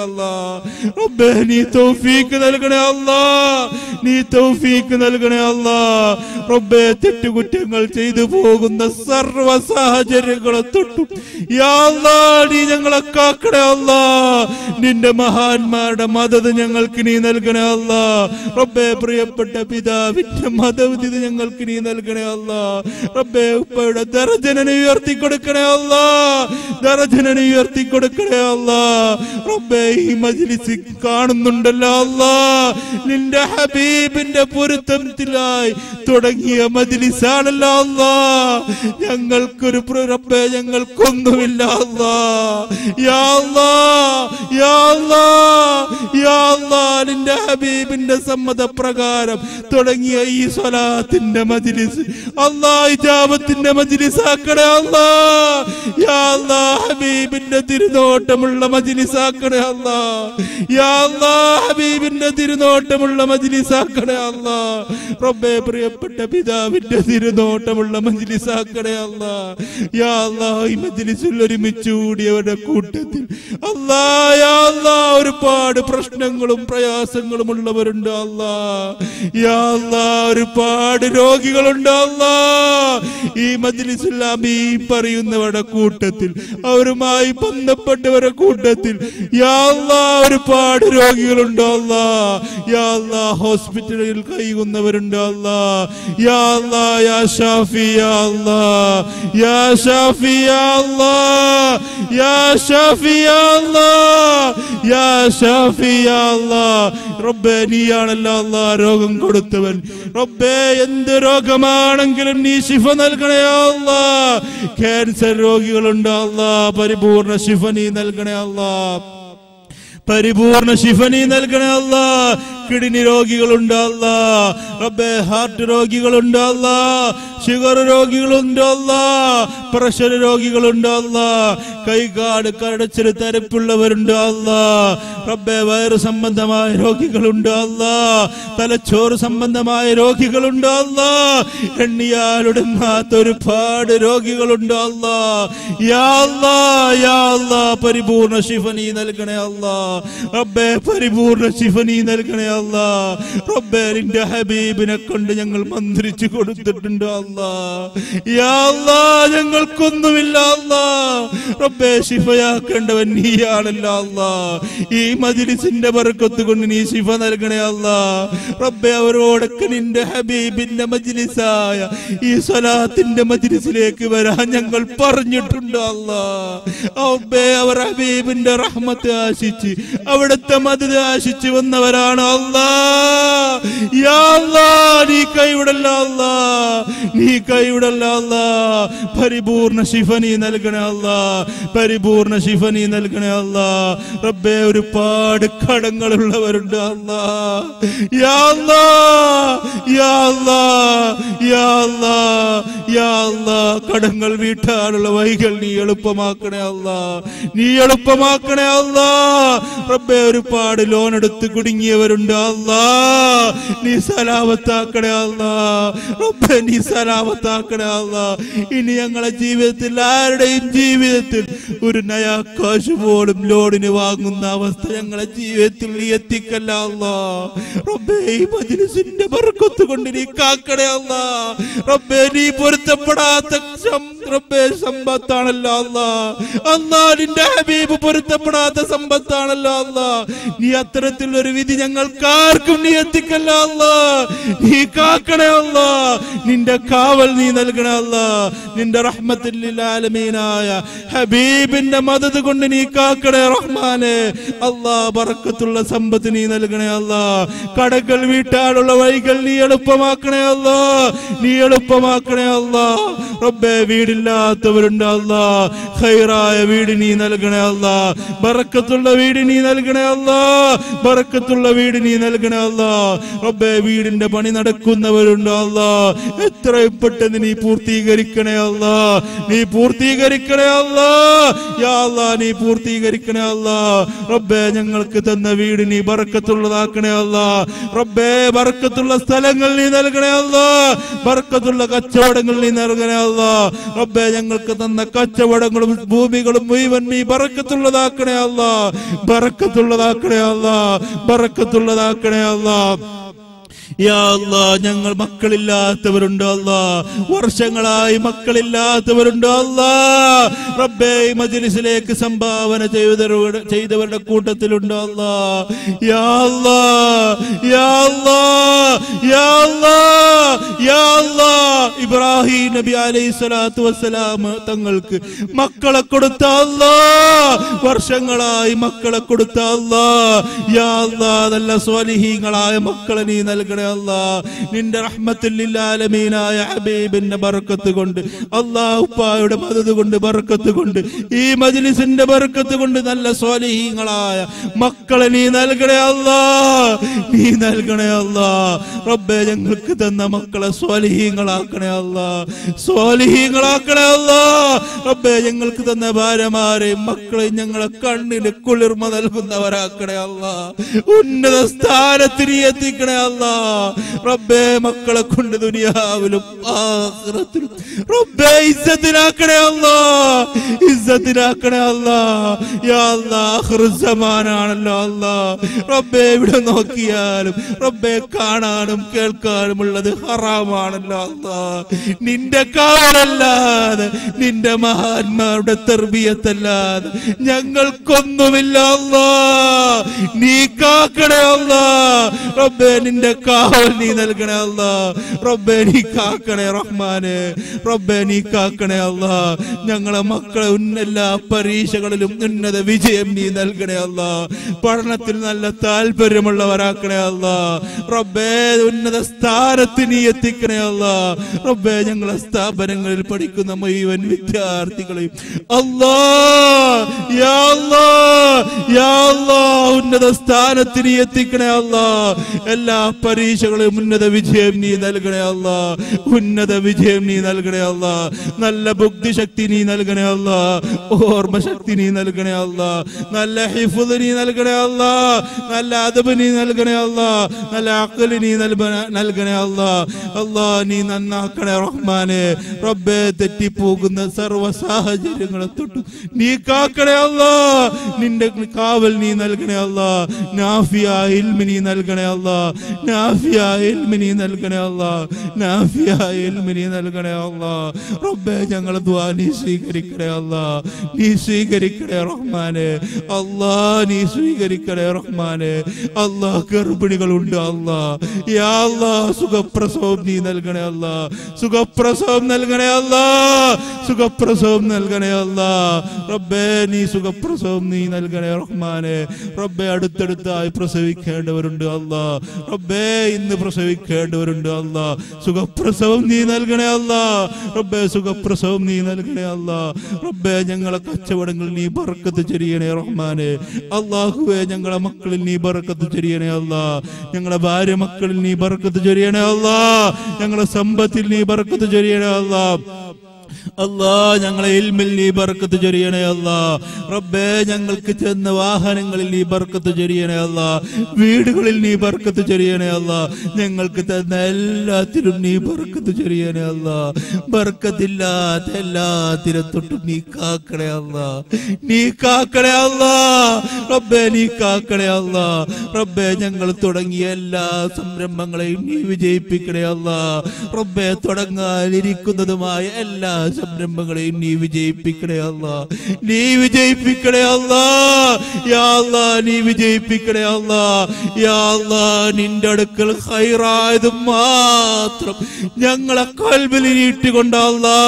റബ്ബേ നീ തൗഫീഖ് നൽകണേ അല്ലാ, നീ തൗഫീഖ് നൽകണേ അല്ലാ. റബ്ബേ തെറ്റുകുറ്റങ്ങൾ ചെയ്തു പോകുന്ന സർവ്വ സാഹചര്യങ്ങളെ തൊട്ടും യാ അല്ലാ നീ ഞങ്ങളെ കാക്കണേ അല്ലാ. നിന്റെ മഹാന്മാരുടെ മദത് ഞങ്ങൾക്ക് നീ നൽകണേ അല്ലാ. റബ്ബേ പ്രിയപ്പെട്ട പിതാവിന്റെ മദത് ഞങ്ങൾക്ക് നീ നൽകണേ അല്ലാ. റബ്ബേ ഉപ്പയുടെ ദർജനെ ഉയർത്തി കൊടുക്കണേ അല്ലാ, ദർജനെ ഉയർത്തി കൊടുക്കണേ അല്ലാ. റബ്ബേ ഈ മജ്ലിസ് കാണുന്നുണ്ടല്ലോ അല്ലാ, നിന്റെ ഹബീബിന്റെ പൊരുത്തത്തിലായി തുടങ്ങിയ മജ്ലിസാണല്ലോ അല്ലാ. ഞങ്ങൾക്കൊരു റബ്ബേ ഞങ്ങൾക്കൊന്നുമില്ല അല്ലാ. യാ അല്ലാ യാ അല്ലാ യാ അല്ലാ നിന്റെ ഹബീബിന്റെ സമ്മതപ്രകാരം തുടങ്ങിയ ഈ സ്വലാത്തിന്റെ മജ്ലിസ് അല്ലാ ഇജാബത്തിന്റെ മജ്ലിസ് ആക്കണേ അല്ലാ. യാ അല്ലാ ഹബീബിന്റെ തിരുനോട്ടമുള്ള മജ്ലിസ് ആക്കണേ അല്ലാ. യാ അല്ലാ ഹബീബിന്റെ തിരുനോട്ടമുള്ള മജ്ലിസ് ആക്കണേ അല്ലാ. റബ്ബേ പ്രിയപ്പെട്ട പിതാവിന്റെ തിരുനോട്ടമുള്ള മജ്ലിസ് ആക്കണേ അല്ലാ. യാ അല്ലാ ഈ മജ്ലിസിൽ ഒരുമിച്ച് കൂടിയവരുടെ കൂട്ടത്തിൽ അല്ലാ യാ അല്ലാ ഒരുപാട് പ്രശ്നങ്ങളും പ്രയാസങ്ങളും ഉള്ളവരുണ്ട് അല്ലാ. യാ അല്ലാ ഒരുപാട് രോഗികളുണ്ട് അല്ലാ. ഈ മജ്ലിസിൽ ആമീൻ പറയുന്നവരുടെ കൂട്ടത്തിൽ അവരുമായി ബന്ധപ്പെട്ടവരുടെ കൂട്ടത്തിൽ യാ അല്ലാ ഒരുപാട് രോഗികളുണ്ട് അല്ലാ. യാ അല്ലാ ഹോസ്പിറ്റലിൽ കഴിയുന്നവരുണ്ട് അല്ലാ. യാ അല്ലാ യാ ഷാഫി യാ അല്ലാ യാ ഷാഫി യാ അല്ലാ യാ ഷാഫി യാ അല്ലാ യാ ഷാഫി യാ അല്ലാ. റബ്ബേ നീയാണല്ലോ അല്ലാ രോഗം കൊടുത്തവൻ. റബ്ബേ എന്ത് രോഗമാണെങ്കിലും നീ ശിഫ നൽകണേ അല്ലാ. ക്യാൻസർ രോഗികളുണ്ട് അല്ലാ, പരിപൂർണ ശിഫ നീ നൽകണേ അല്ലാ, പരിപൂർണ ശിഫ നീ നൽകണേ അല്ലാ. കിഡ്നി രോഗികളുണ്ട് അല്ലാ, റബ്ബേ ഹാർട്ട് രോഗികളുണ്ട് അല്ലാ, ഷുഗർ രോഗികളുണ്ട് അല്ലാ, പ്രഷർ രോഗികളുണ്ട് അല്ലാ, കൈകാട് കടച്ചിൽ തരപ്പുള്ളവരുണ്ട് അല്ലാ. റബ്ബേ വയറ് സംബന്ധമായ രോഗികളുണ്ട് അല്ലാ, തലച്ചോറ് സംബന്ധമായ രോഗികളുണ്ട് അല്ലാ, എണ്ണിയാലൊടുങ്ങാത്ത ഒരുപാട് രോഗികളുണ്ട് അല്ലാ. യാ അല്ലാ യാ അല്ലാ പരിപൂർണ ശിഫ നീ നൽകണേ അല്ലാ. റബ്ബേ പരിപൂർണ ശിഫ നീ നൽകണേ അല്ലാ. റബ്ബേ നിന്റെ ഹബീബിനെ കൊണ്ട് ഞങ്ങൾ മന്ത്രിച്ചു കൊടുത്തിട്ടുണ്ട് അല്ലാ. യാ അല്ലാ ഞങ്ങൾക്കൊന്നുമില്ല അല്ലാ. റബ്ബേ ശിഫയാക്കേണ്ടവൻ നീയാണല്ലോ അല്ലാ. ഈ മജ്ലിസിന്റെ ബർക്കത്ത് കൊണ്ട് നീ ശിഫ നൽകണേ അല്ലാ. റബ്ബേ അവരോടൊക്കെ നിന്റെ ഹബീബിന്റെ മജ്ലിസായ ഈ സ്വലാത്തിന്റെ മജ്ലിസിലേക്ക് വരാൻ ഞങ്ങൾ പറഞ്ഞിട്ടുണ്ട് അല്ലാ. റബ്ബേ അവർ ഹബീബിന്റെ റഹ്മത്ത് ആശിച്ച് അവിടുത്തെ മദദ് ആശിച്ച് വന്നവരാണ് അല്ലാ. യാ അല്ലാ നീ കൈവിടല്ല അല്ലാ, നീ കൈവിടല്ല അല്ലാ. പരിപൂർണ ശിഫ നീ നൽകണേ അല്ലാ, പരിപൂർണ ശിഫ നീ നൽകണേ അല്ലാ. റബ്ബേ ഒരുപാട് കടങ്ങളുള്ളവരുണ്ട് അല്ലാ. യാ അല്ലാ യാ അല്ലാ യാ അല്ലാ യാ അല്ലാ കടങ്ങൾ വീട്ടാനുള്ള വഴികൾ നീ എളുപ്പമാക്കണേ അല്ലാ, നീ എളുപ്പമാക്കണേ അല്ലാ. റബ്ബേ ഒരുപാട് ലോൺ എടുത്ത് കുടുങ്ങിയവരുണ്ട് അല്ലാ, നീ സലാമത്താക്കണേ അല്ലാ. റബ്ബേ നീ സലാമത്താക്കണേ അല്ലാ. ഇനി ഞങ്ങളെ ജീവിതത്തിൽ ആരുടെയും ജീവിതത്തിൽ ഒരു നയാ കാശ് പോലും ലോണിന് വാങ്ങുന്ന അവസ്ഥ ഞങ്ങളെ ജീവിതത്തിൽ നീ എത്തിക്കല്ല അല്ലാ. റബ്ബേ ഈ മജ്ലിസിന്റെ ബർക്കത്ത് കൊണ്ട് നീ കാക്കണേ അല്ലാ. റബ്ബേ നീ പൊരുത്തപ്പെടാത്ത റബ്ബേ സമ്പത്താണല്ലോ അല്ലാ. അല്ലാ നിന്റെ ഹബീബ് പൊരുത്തപ്പെടാത്ത സമ്പത്താണല്ലോ അല്ലാ. നീ അത്തരത്തിലൊരു വിധി ഞങ്ങൾക്കാർക്കും നീ എത്തിക്കല്ല അല്ലാ. നീ കാക്കണേ അല്ലാ, നിന്റെ കാവൽ നീ നൽകണേ അല്ലാ. നിന്റെ റഹ്മത്തുൽ ലിൽ ആലമീനായ ഹബീബിന്റെ മദദ് കൊണ്ട് നീ കാക്കണേ റഹ്മാനെ അല്ലാ. ബർക്കത്തുള്ള സമ്പത്ത് നീ നൽകണേ അല്ലാ. കടകൾ വീട്ടാനുള്ള വഴികൾ നീ എളുപ്പമാക്കണേ അല്ലാ, നീ എളുപ്പമാക്കണേ അല്ലാ. റബ്ബേ വീടില്ലാത്തവരുണ്ട് അല്ലാ, ഖൈറായ വീട് നീ നൽകണേ അല്ലാ. ബർക്കത്തുള്ള വീട് നീ നൽകണേ അല്ലാ, ബർക്കത്തുള്ള വീട് നീ നൽകണേ അല്ലാ. റബ്ബേ വീടിന്റെ പണി നടക്കുന്നവരുണ്ട് അല്ലാ, എത്രയും പെട്ടെന്ന് നീ പൂർത്തീകരിക്കണേ അല്ലാ, നീ പൂർത്തീകരിക്കണേ അല്ലാ. യാ അല്ലാ നീ പൂർത്തീകരിക്കണേ അല്ലാ. റബ്ബേ ഞങ്ങൾക്ക് തന്ന വീട് നീ ബർക്കത്തുള്ളതാക്കണേ അല്ലാ. റബ്ബേ ബർക്കത്തുള്ള സ്ഥലങ്ങൾ നീ നൽകണേ അല്ലാ, ബർക്കത്തുള്ള കച്ചവടങ്ങൾ നീ നൽകണേ അല്ലാ. റബ്ബേ ഞങ്ങൾക്ക് തന്ന കച്ചവടങ്ങളും ഭൂമികളും മുഴുവൻ നീ ബർക്കത്തുള്ളതാക്കണേ അല്ലാ, ബർക്കത്തുള്ളതാക്കണേ അല്ലാ, ബർക്കത്തുള്ളതാക്കണേ അല്ലാ. യാ അല്ലാ ഞങ്ങൾ മക്കളില്ലാത്തവരുണ്ട് അല്ലാ, വർഷങ്ങളായി മക്കളില്ലാത്തവരുണ്ട് അല്ലാ. റബ്ബേ മജ്ലിസിലേക്ക് സംഭാവന ചെയ്തവരുടെ ചെയ്തവരുടെ കൂട്ടത്തിലുണ്ട് അല്ലാ. യാ അല്ലാ യാ അല്ലാ യാ അല്ലാ യാ അല്ലാ. ഇബ്രാഹിം നബി അലൈഹി സ്വലാത്തു വസ്സലാം തങ്ങൾക്ക് മക്കളെ കൊടുത്ത അല്ലാ, വർഷങ്ങളായി മക്കളെ കൊടുത്ത അല്ലാ. യാ അല്ലാ നല്ല സ്വാലിഹീങ്ങളായ മക്കളെ നീ നൽകണേ അല്ലാ. നിന്റെ റഹ്മത്തുൽ ലിൽ ആലമീനായ ഹബീബിന്റെ ബർക്കത്ത് കൊണ്ട് അല്ലാഹ് ഉപ്പായുടെ മദദ് കൊണ്ട് ബർക്കത്ത് കൊണ്ട് ഈ മജ്ലിസിന്റെ ബർക്കത്ത് കൊണ്ട് നല്ല സ്വാലിഹീങ്ങളായ മക്കളെ നീ നൽകണേ അല്ലാ, നീ നൽകണേ അല്ലാ. റബ്ബേ ഞങ്ങൾക്ക് തന്ന മക്കളെ സ്വാലിഹീങ്ങളാക്കണേ അല്ലാ, സ്വാലിഹീങ്ങളാക്കണേ അല്ലാ. റബ്ബേ ഞങ്ങൾക്ക് തന്ന ഭാര്യമാരെയും മക്കളെയും ഞങ്ങളെ കണ്ണിന് കുളിർമ നൽകുന്നവരാക്കണേ അല്ലാ, ഉന്നത സ്ഥാനത്ത് നീ എത്തിക്കണേ അല്ലാ. റബ്ബേ മക്കളെ കൊണ്ട് ദുനിയാവിലും ആഖിറത്തിലും റബ്ബേ ഇസ്സത്തിനാക്കണേ അല്ലാ, ഇസ്സത്തിനാക്കണേ അല്ലാ. യാ അല്ലാ ആഖിറു സമാനാണല്ലോ അല്ലാ. റബ്ബേ ഇവിടെ നോക്കിയാലും റബ്ബേ കാണാനും കേൾക്കാനും ഉള്ളത് ഹറാമാണല്ലോ അല്ലാ. നിന്റെ കാവലല്ലാതെ നിന്റെ മഹാന്മാരുടെ തർബിയത്തല്ലാതെ ഞങ്ങൾക്കൊന്നുമില്ല അല്ലാ, നീ കാക്കണേ അല്ലാ. റബ്ബേ നിന്റെ കാവൽ നീ നൽകണേ അല്ലാ. റബ്ബേ നീ കാക്കണേ റഹ്മാനെ, റബ്ബേ നീ കാക്കണേ അല്ലാ. ഞങ്ങളെ മക്കളെ എല്ലാ പരീക്ഷകളിലും ഉന്നത വിജയം നീ നൽകണേ അല്ലാ, പഠനത്തിൽ നല്ല താല്പര്യമുള്ളവരാക്കണേ അല്ലാ. റബ്ബേ ഉന്നത സ്ഥാനത്ത് നീ എത്തിക്കണേ അല്ലാ. റബ്ബേ ഞങ്ങളെ സ്ഥാപനങ്ങളിൽ പഠിക്കുന്ന മുഴുവൻ വിദ്യാർത്ഥികളെയും അല്ലാ യാ അല്ലാ യാ അല്ലാ ഉന്നത സ്ഥാനത്ത് നീ എത്തിക്കണേ അല്ലാ. എല്ലാ പരീക്ഷകളും ഉന്നത വിജയം നീ നൽകണേ അല്ലാ, ഉന്നത വിജയം നീ നൽകണേ അല്ലാ. നല്ല ബുദ്ധിശക്തി നീ നൽകണേ അല്ലാ, ഓർമ്മ ശക്തി നീ നൽകണേ അല്ലാ. നല്ല ഹിഫ്ദ് നീ നൽകണേ അല്ലാ, നല്ല അദബ് നീ നൽകണേ അല്ലാ, നല്ല അഖ്ൽ നീ നൽകണേ അല്ലാ. അല്ലാ നീ നന്നാക്കണേ റഹ്മാനെ. റബ്ബേ തെറ്റിപ്പോകുന്ന സർവ്വ സാഹചര്യങ്ങളെ തൊട്ട് നീ കാക്കണേ അല്ലാ, നിന്റെ കാവൽ നീ നൽകണേ അല്ലാ. നാഫിയായ ഇൽമ നീ നൽകണേ അല്ലാ, നാഫിയായ ഇൽമ നീ നൽകണേ അല്ലാ, നാഫിയായ ഇൽമ നീ നൽകണേ അല്ലാ. റബ്ബേ ഞങ്ങളെ ദുആ നീ സ്വീകരിക്കണേ അല്ലാ, നീ സ്വീകരിക്കണേ റഹ്മാനെ. അല്ലാ നീ സ്വീകരിക്കണേ റഹ്മാനെ. അല്ലാ ഗർഭിണികളുണ്ട് അല്ലാ, യാ അല്ലാ സുഖപ്രസവം നീ നൽകണേ അല്ലാ, സുഖപ്രസവം നൽകണേ അല്ലാ, സുഖപ്രസവം നൽകണേ അല്ലാ. റബ്ബേ നീ സുഖപ്രസവം നീ നൽകണേ റഹ്മാനെ. റബ്ബേ അടുത്തടുത്തായി പ്രസവിക്കേണ്ടവരുണ്ട് അല്ലാ, റബ്ബേ ഇന്ന് പ്രസവിക്കേണ്ടവരുണ്ട് അല്ലാ, സുഖപ്രസവം നീ നൽകണേ അല്ലാ. റബ്ബേ സുഖപ്രസവം നീ നൽകണേ അല്ലാ. റബ്ബേ ഞങ്ങളെ കച്ചവടങ്ങൾ നീ ബർക്കത്ത് ചൊരിയണേ റഹ്മാനെ. അല്ലാഹുവേ ഞങ്ങളെ മക്കളിൽ നീ ബർക്കത്ത് ചൊരിയണേ അല്ലാ, ഞങ്ങളെ ഭാര്യ മക്കളിൽ നീ ബർക്കത്ത് ചൊരിയണേ അല്ലാ, ഞങ്ങളെ സമ്പത്തിൽ നീ ബർക്കത്ത് ചൊരിയണേ അല്ലാ. അല്ലാ ഞങ്ങളെ ഇൽമിൽ നീ ബർക്കത്ത് ചൊരിയണേ അല്ലാ. റബ്ബേ ഞങ്ങൾക്ക് ചെന്ന വാഹനങ്ങളിൽ നീ ബർക്കത്ത് ചൊരിയണേ അല്ലാ, വീടുകളിൽ നീ ബർക്കത്ത് ചൊരിയണേ അല്ലാ, ഞങ്ങൾക്ക് തന്ന എല്ലാത്തിലും നീ ബർക്കത്ത് ചൊരിയണേ അല്ലാ. ബർക്കത്തില്ലാത്ത എല്ലാത്തിനും തൊട്ടും നീ കാക്കണേ അല്ലാ, നീ കാക്കണേ അല്ലാ. റബ്ബേ നീ കാക്കണേ അല്ലാ. റബ്ബേ ഞങ്ങൾ തുടങ്ങിയ എല്ലാ സംരംഭങ്ങളെയും നീ വിജയിപ്പിക്കണേ അല്ലാ. റബ്ബേ തുടങ്ങാനിരിക്കുന്നതുമായ എല്ലാ സംരംഭങ്ങളെയും നീ വിജയിപ്പിക്കണേ അല്ലാ, നീ വിജയിപ്പിക്കണേ അല്ലാ. യാ അല്ലാ നീ വിജയിപ്പിക്കണേ അല്ലാ. യാ അല്ലാ നിന്റെ അടുക്കൽ ഖൈറായത് മാത്രം ഞങ്ങളെ ഖൽബിൽ നീട്ടിക്കൊണ്ട് അല്ലാ.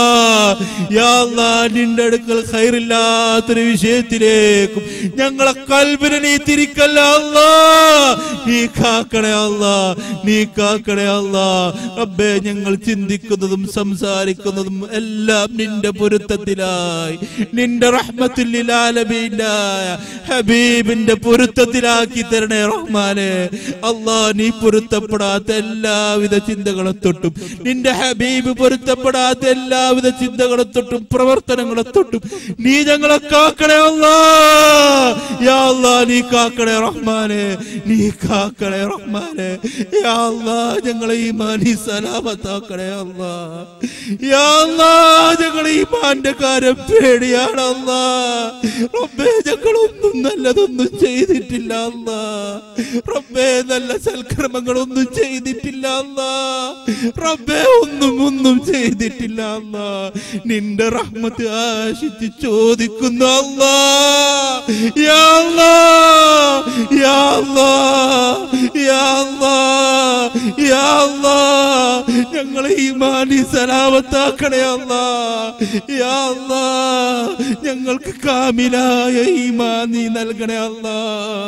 യാ അല്ലാ നിന്റെ അടുക്കൽ ഖൈറില്ലാത്തൊരു വിഷയത്തിലേക്കും ഞങ്ങളെ ഖൽബിനെ നീ തിരിക്കല്ല അല്ലാ, നീ കാക്കണേ അല്ലാ, നീ കാക്കണേ അല്ലാ. റബ്ബേ ഞങ്ങൾ ചിന്തിക്കുന്നതും സംസാരിക്കുന്നതും എല്ലാം നിന്റെ പൊരുത്തത്തിലായി നിന്റെ റഹ്മത്തുൽ ലിൽ ആലമീനായ ഹബീബിന്റെ പൊരുത്തത്തിലാക്കി തരണേ റഹ്മാനെ. അല്ലാ, നീ പൊരുത്തപ്പെടാത്ത എല്ലാവിധ ചിന്തകളെ തൊട്ടും നിന്റെ ഹബീബ് പൊരുത്തപ്പെടാത്ത എല്ലാവിധ ചിന്തകളെ തൊട്ടും പ്രവർത്തനങ്ങളെ തൊട്ടും നീ ഞങ്ങളെ കാക്കണേ അല്ലാ. യാ അല്ലാ, നീ കാക്കണേ റഹ്മാനെ, നീ കാക്കണേ റഹ്മാനെ. യാ അല്ലാ, ഞങ്ങളെ ഈമാനി സലാമത്താക്കണേ അല്ലാ. യാ അല്ലാ, ഞങ്ങളെ ഈമാന്റെ കാര്യം പേടിയാണ് അല്ലാ. റബ്ബേ, ഞങ്ങളൊന്നും നല്ലതൊന്നും ചെയ്തിട്ടില്ല അല്ലാ. റബ്ബേ, നല്ല സൽക്കർമ്മങ്ങളൊന്നും ചെയ്തിട്ടില്ല അല്ലാ. റബ്ബേ, ഒന്നും ഒന്നും ചെയ്തിട്ടില്ല അല്ലാ. നിന്റെ റഹ്മത്ത് ആശിച്ച് ചോദിക്കുന്നു അല്ലാ. യാ അല്ലാ, യാ അല്ലാ, യാ അല്ലാ, യാ അല്ലാ, ഞങ്ങളെ ഈമാനി സലാമത്താക്കണേ അല്ലാ. യാ അല്ലാ, ഞങ്ങൾക്ക് കാമിലായ ഈമാൻ നീ നൽകണേ അല്ലാ.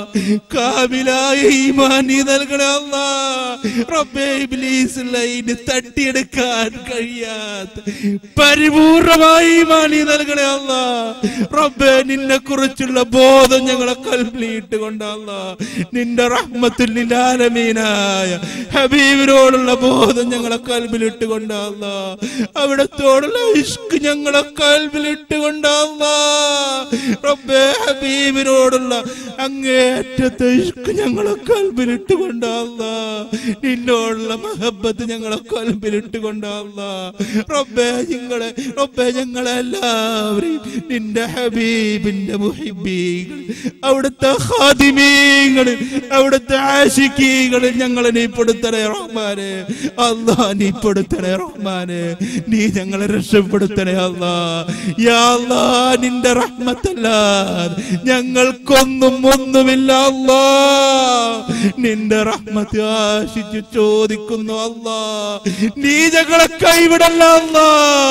കാമിലായ ഈമാൻ നീ നൽകണേ അല്ലാ. റബ്ബേ, ഇബ്ലീസ് ലൈന് തട്ടിയെടുക്കാൻ കഴിയാത്ത പരിപൂർണമായ ഈമാൻ നീ നൽകണേ അല്ലാ. റബ്ബേ, നിന്നെ കുറിച്ചുള്ള ബോധം ഞങ്ങളെ കൽബിലിട്ട് കൊണ്ടല്ലാ. നിന്റെ റഹ്മത്തുൽ ലിൽ ആലമീനായ ഹബീബിനോടുള്ള ബോധം ഞങ്ങളെ കൽബിലിട്ട് കൊണ്ടല്ലാ. അവിടത്തോടുള്ള ഇഷ്ക് ഞങ്ങളെ കൽബിലിട്ട് കൊണ്ടല്ലാ. റബ്ബേ, ഹബീബിനോടുള്ള അങ്ങേറ്റത്തെ ഇഷ്ക് ഞങ്ങളെ കൽബിലിട്ട് കൊണ്ടല്ലാ. നിന്നോടുള്ള മഹബ്ബത്ത് ഞങ്ങളെ കൽബിലിട്ട് കൊണ്ടല്ലാ. റബ്ബേ, ഞങ്ങളെ റബ്ബേ ഞങ്ങളെല്ലാവരെയും നിന്റെ ഹബീബിന്റെ മുഹിബ്ബീകൾ, അവിടുത്തെ ഖാദിമീങ്ങൾ, അവിടുത്തെ ആശിഖീകൾ ഞങ്ങളെ നീ പെടുത്തണേ റഹ്മാനെ. അല്ലാ, നീ പെടുത്തണേ റഹ്മാനെ. നീ ഞങ്ങളെ രക്ഷപ്പെടുത്തണേ അല്ലാ. യാ അല്ലാ, നിന്റെ റഹ്മത്തല്ലാതെ ഞങ്ങൾക്കൊന്നും ഒന്നുമില്ല അല്ലാ. നിന്റെ റഹ്മത്ത് ആശിച്ച് ചോദിക്കുന്നു അല്ലാ. നീ ഞങ്ങളെ കൈവിടല്ല അല്ലാ.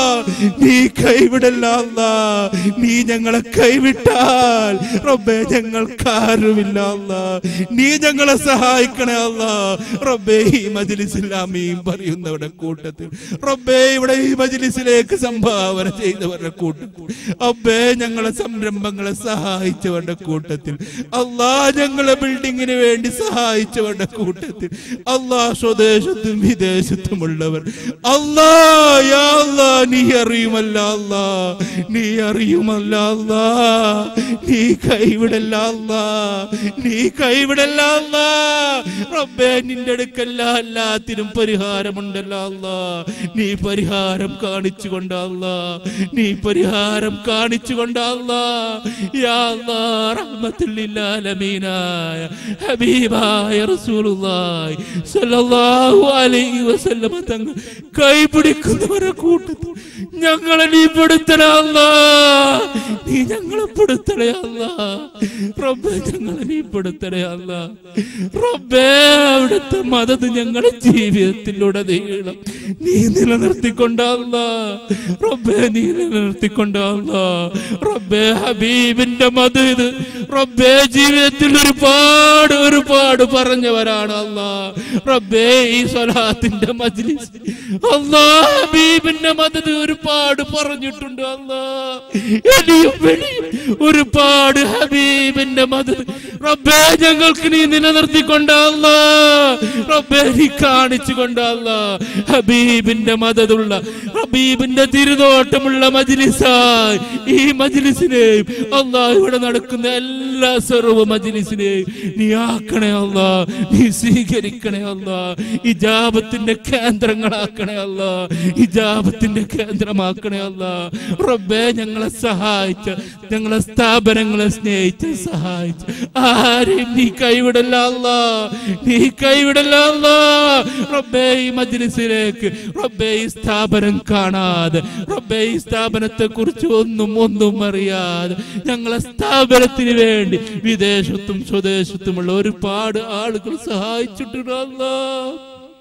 നീ കൈവിടല്ല അല്ലാ. നീ ഞങ്ങളെ കൈവിട്ടാൽ റബ്ബേ ഞങ്ങൾക്കാരുമില്ല അല്ലാ. നീ ഞങ്ങളെ സഹായിക്കണേ അല്ലാ. റബ്ബേ, ഈ മജ്ലിസിൽ ആമീൻ പറയുന്നവരുടെ കൂട്ടത്തിൽ റബ്ബേ, ഇവിടെ ഈ മജ്ലിസിലേക്ക് സംഭാവന ചെയ്തവരുടെ കൂട്ടത്തിൽ റബ്ബേ, ഞങ്ങളെ സംരംഭങ്ങളെ സഹായിച്ചവരുടെ കൂട്ടത്തിൽ അല്ലാ, ഞങ്ങളെ ബിൽഡിങ്ങിന് വേണ്ടി സഹായിച്ചവരുടെ കൂട്ടത്തിൽ അല്ലാ, സ്വദേശത്തും വിദേശത്തുമുള്ളവർ അല്ലാ, യാ അല്ലാ, നീ അറിയുമല്ല അല്ലാ. നീ അറിയുമല്ല അല്ലാ. നീ കൈവിടല്ല അല്ലാ. നീ കൈവിടല്ല അല്ലാ. റബ്ബേ, നിന്റെ അടുക്കല്ല എല്ലാത്തിനും പരിഹാരമുണ്ടല്ലോ അല്ലാ. നീ പരിഹാരം കാണിച്ചു കൊണ്ടല്ലാ. നീ പരിഹാരം കാണിച്ചു കൊണ്ടല്ലാ. യാ അല്ലാ, റഹ്മത്തുൽ ലിൽ ആലമീനായ ഹബീബായ റസൂലുള്ളാഹി സ്വല്ലല്ലാഹു അലൈഹി വസല്ലം തങ്ങൾ കൈപിടിക്കുന്നവരെ കൂട്ടത്തിൽ ഞങ്ങളെ നീ പെടുത്തണേ അല്ലാ. നീ ഞങ്ങളെ പെടുത്തണേ അല്ലാ. റബ്ബേ, ഞങ്ങളെ നീ പെടുത്തണേ അല്ലാ. റബ്ബേ, അവിടുത്തെ മദത് ഞങ്ങളുടെ ജീവിതത്തിലുടനീളം നീ നിലനിർത്തിക്കൊണ്ടല്ലാ. റബ്ബേ, നീ നിലനിർത്തിക്കൊണ്ടല്ലാ. റബ്ബേ, ഹബീബിന്റെ മദത് റബ്ബേ ജീവിതത്തിൽ ഒരുപാട് ഒരുപാട് പറഞ്ഞവരാണ് അല്ലാ. റബ്ബേ, ഈ സ്വലാത്തിന്റെ മജ്ലിസ് അല്ലാ, ഹബീബിന്റെ മദത് ഒരുപാട് പറഞ്ഞിട്ടുണ്ട് അല്ലാ. എലിയും വെളിയും ഒരുപാട് ഹബീബിന്റെ മദത് റബ്ബേ ഞങ്ങൾക്ക് നീ നിലനിർത്തിക്കൊണ്ടല്ലാ. റബ്ബേ, നീ കാണിച്ചു കൊണ്ടല്ലാ. ഹബീബിന്റെ മദതുള്ള ഹബീബിന്റെ തിരുനോട്ടമുള്ള മജ്ലിസായി ഈ മജ്ലിസിനെയും അല്ലാ, ഇവിടെ നടക്കുന്ന എല്ലാ സർവ്വ മജ്ലിസിനെയും നീ ആക്കണേ അല്ലാ. നീ സ്വീകരിക്കണേ അല്ലാ. ഇജാബത്തിന്റെ കേന്ദ്രങ്ങളാക്കണേ അല്ലാ. ഇജാബത്തിന്റെ കേന്ദ്രമാക്കണേ അല്ലാ. റബ്ബേ, ഞങ്ങളെ സഹായിച്ച, ഞങ്ങളെ സ്ഥാപനങ്ങളെ സ്നേഹിച്ച് സഹായിച്ച ആരെയും നീ കൈവിടല്ല അല്ലാ. നീ കൈവിടല്ല അല്ലാ. റബ്ബേ, ഈ മജ്ലിസിലേക്ക് റബ്ബേ ഈ സ്ഥാപനം കാണാതെ റബ്ബേ ഈ സ്ഥാപനത്തെ കുറിച്ച് ഒന്നും ഒന്നും അറിയാതെ ഞങ്ങളെ സ്ഥാപനത്തിന് വേണ്ടി വിദേശത്തും സ്വദേശത്തുമുള്ള ഒരുപാട് ആളുകൾ സഹായിച്ചിട്ടുണ്ട് അല്ലാ.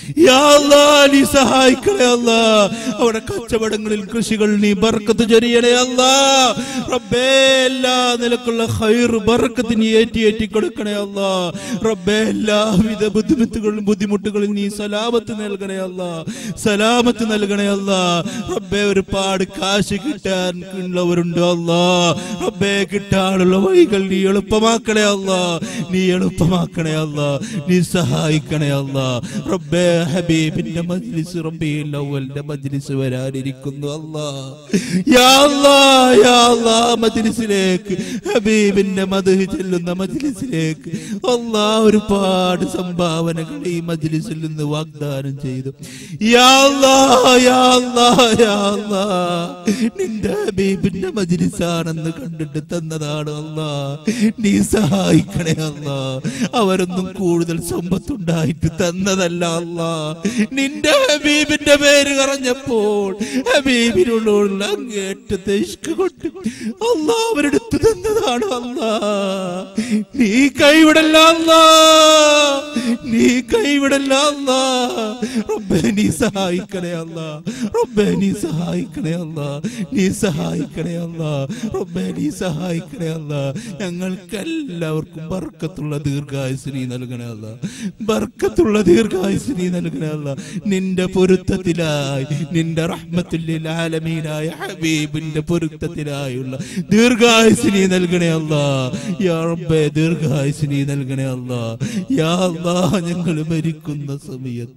യാ അല്ലാഹ് നീ സഹായിക്കണേ അല്ലാഹ്. അവിടെ കച്ചവടങ്ങളിൽ കൃഷികൾ നീ ബർക്കത്ത് ചൊരിയണേ അല്ലാഹ്. റബ്ബേ എല്ലാ നിലക്കുള്ള ഖൈർ ബർക്കത്ത് നീ ഏറ്റി ഏറ്റി കൊടുക്കണേ അല്ലാഹ്. റബ്ബേ എല്ലാവിധ ബുദ്ധിമുട്ടുകളും ബുദ്ധിമുട്ടുകളിൽ നീ സലാമത്ത് നൽകണേ അല്ലാഹ്. സലാമത്ത് നൽകണേ അല്ലാഹ്. റബ്ബേ ഒരുപാട് കാശ് കിട്ടാൻ ഉള്ളവരുണ്ട് അല്ലാഹ്. റബ്ബേ കിട്ടാനുള്ള വഴികൾ നീ എളുപ്പമാക്കണേ അല്ലാഹ്. നീ എളുപ്പമാക്കണേ അല്ലാഹ്. നീ സഹായിക്കണേ അല്ലാഹ്. റബ്ബേ ഹബീബിന്റെ മജ്ലിസ് റബ്ബിയുൽ അവ്വലിന്റെ മജ്ലിസ് വരാനിരിക്കുന്നു അല്ലാഹ്. യാ അല്ലാഹ് യാ അല്ലാഹ് മജ്ലിസിലേക്ക് ഹബീബിന്റെ മദ്ഹ് ചൊല്ലുന്ന മജ്ലിസിലേക്ക് അല്ലാഹ് ഒരുപാട് സംഭാവനകൾ ഈ മജ്ലിസിൽ നിന്ന് വാഗ്ദാനം ചെയ്തു. യാ അല്ലാഹ് യാ അല്ലാഹ് യാ അല്ലാഹ് നിന്റെ ഹബീബിന്റെ മജ്ലിസാണെന്ന് കണ്ടിട്ട് തന്നതാണ് അല്ലാഹ്. നീ സഹായിക്കണേ അല്ലാഹ്. അവരൊന്നും കൂടുതൽ സമ്പത്തുണ്ടായിട്ട് തന്നതല്ല അല്ലാഹ്. നിന്റെ ഹബീബിന്റെ പേര് പറഞ്ഞപ്പോൾ ഹബീബിനോടുള്ള അങ്ങേറ്റത്തെ ഇഷ്ക് കൊണ്ട് അല്ലാഹ് അവരെടുത്തു തന്നതാണ് അല്ലാഹ്. നീ കൈവിടല്ല അല്ലാഹ്. നീ കൈവിടല്ല അല്ലാഹ്. റബ്ബേ നീ സഹായിക്കണേ അല്ലാഹ്. റബ്ബേ നീ സഹായിക്കണേ അല്ലാഹ്. നീ സഹായിക്കണേ അല്ലാഹ്. റബ്ബേ നീ സഹായിക്കണേ അല്ലാഹ്. ഞങ്ങൾക്കെല്ലാവർക്കും ബർക്കത്തുള്ള ദീർഘായുസ് നീ നൽകണേ അല്ലാഹ്. ബർക്കത്തുള്ള ദീർഘായുസ് നീ നൽകണേ അല്ലാഹ്. നിന്റെ പൊരുത്തത്തിലായി നിന്റെ റഹ്മത്തുൽ ലിൽ ആലമീനായ ഹബീബിന്റെ പൊരുത്തത്തിലായുള്ള ദീർഘായുസ് നീ നൽകണേ അല്ലാഹ്. യാ റബ്ബേ ദീർഘായുസ് നീ നൽകണേ അല്ലാഹ്. യാ അല്ലാഹ് ഞങ്ങൾ മരിക്കുന്ന സമയത്ത്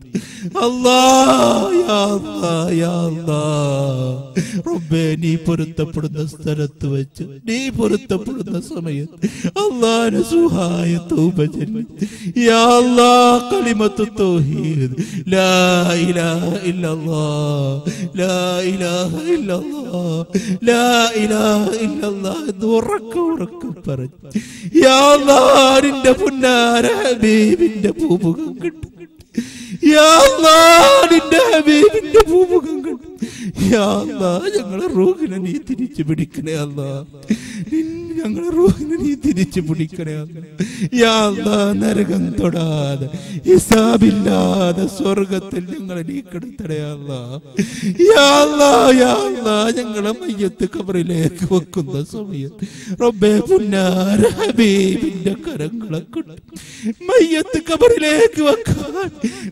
അല്ലാഹ് യാ അല്ലാഹ് യാ അല്ലാഹ് റബ്ബേ നീ പൊരുത്തപ്പെടുന്ന സ്ഥലത്ത് വെച്ച് നീ പൊരുത്തപ്പെടുന്ന സമയത്ത് അല്ലാഹുവിനെ സുഹായ തൗബ ചൊല്ലി യാ അല്ലാഹ് കലിമത്തു തൗഹീദ് ലാ ഇലാഹ ഇല്ലല്ലാഹ് ലാ ഇലാഹ ഇല്ലല്ലാഹ് ലാ ഇലാഹ ഇല്ലല്ലാഹ് എന്ന് ഉറക്കെ ഉറക്കെ പറഞ്ഞു യാ അല്ലാഹ് നിന്റെ പുന്നാര ഹബീബിന്റെ പൂമുഖം കണ്ടു. യാ അല്ലാഹ് നിന്റെ ഹബീബിന്റെ പൂമുഖം കണ്ടു. യാ അല്ലാഹ് ഞങ്ങളെ റൂഹിനെ നീ തിരിച്ചു പിടിക്കണേ അല്ലാഹ്. ഞങ്ങളെ റൂഹിനെ നീ തിരിച്ചു പിടിക്കണേ അല്ലാഹ്. യാ അല്ലാഹ് നരകം തൊടാതെ ഹിസാബില്ലാതെ സ്വർഗത്തിൽ ഞങ്ങളെ നീ കിടത്തണേ അല്ലാഹ്. യാ അല്ലാഹ് യാ അല്ലാഹ് ഞങ്ങളെ മയ്യത്ത് ഖബറിലേക്ക് വെക്കുന്ന സമയത്ത് റബ്ബേ പുന്നാര ഹബീബിന്റെ കരങ്ങളെ കൊണ്ട് മയ്യത്ത് ഖബറിലേക്ക് വെക്കാൻ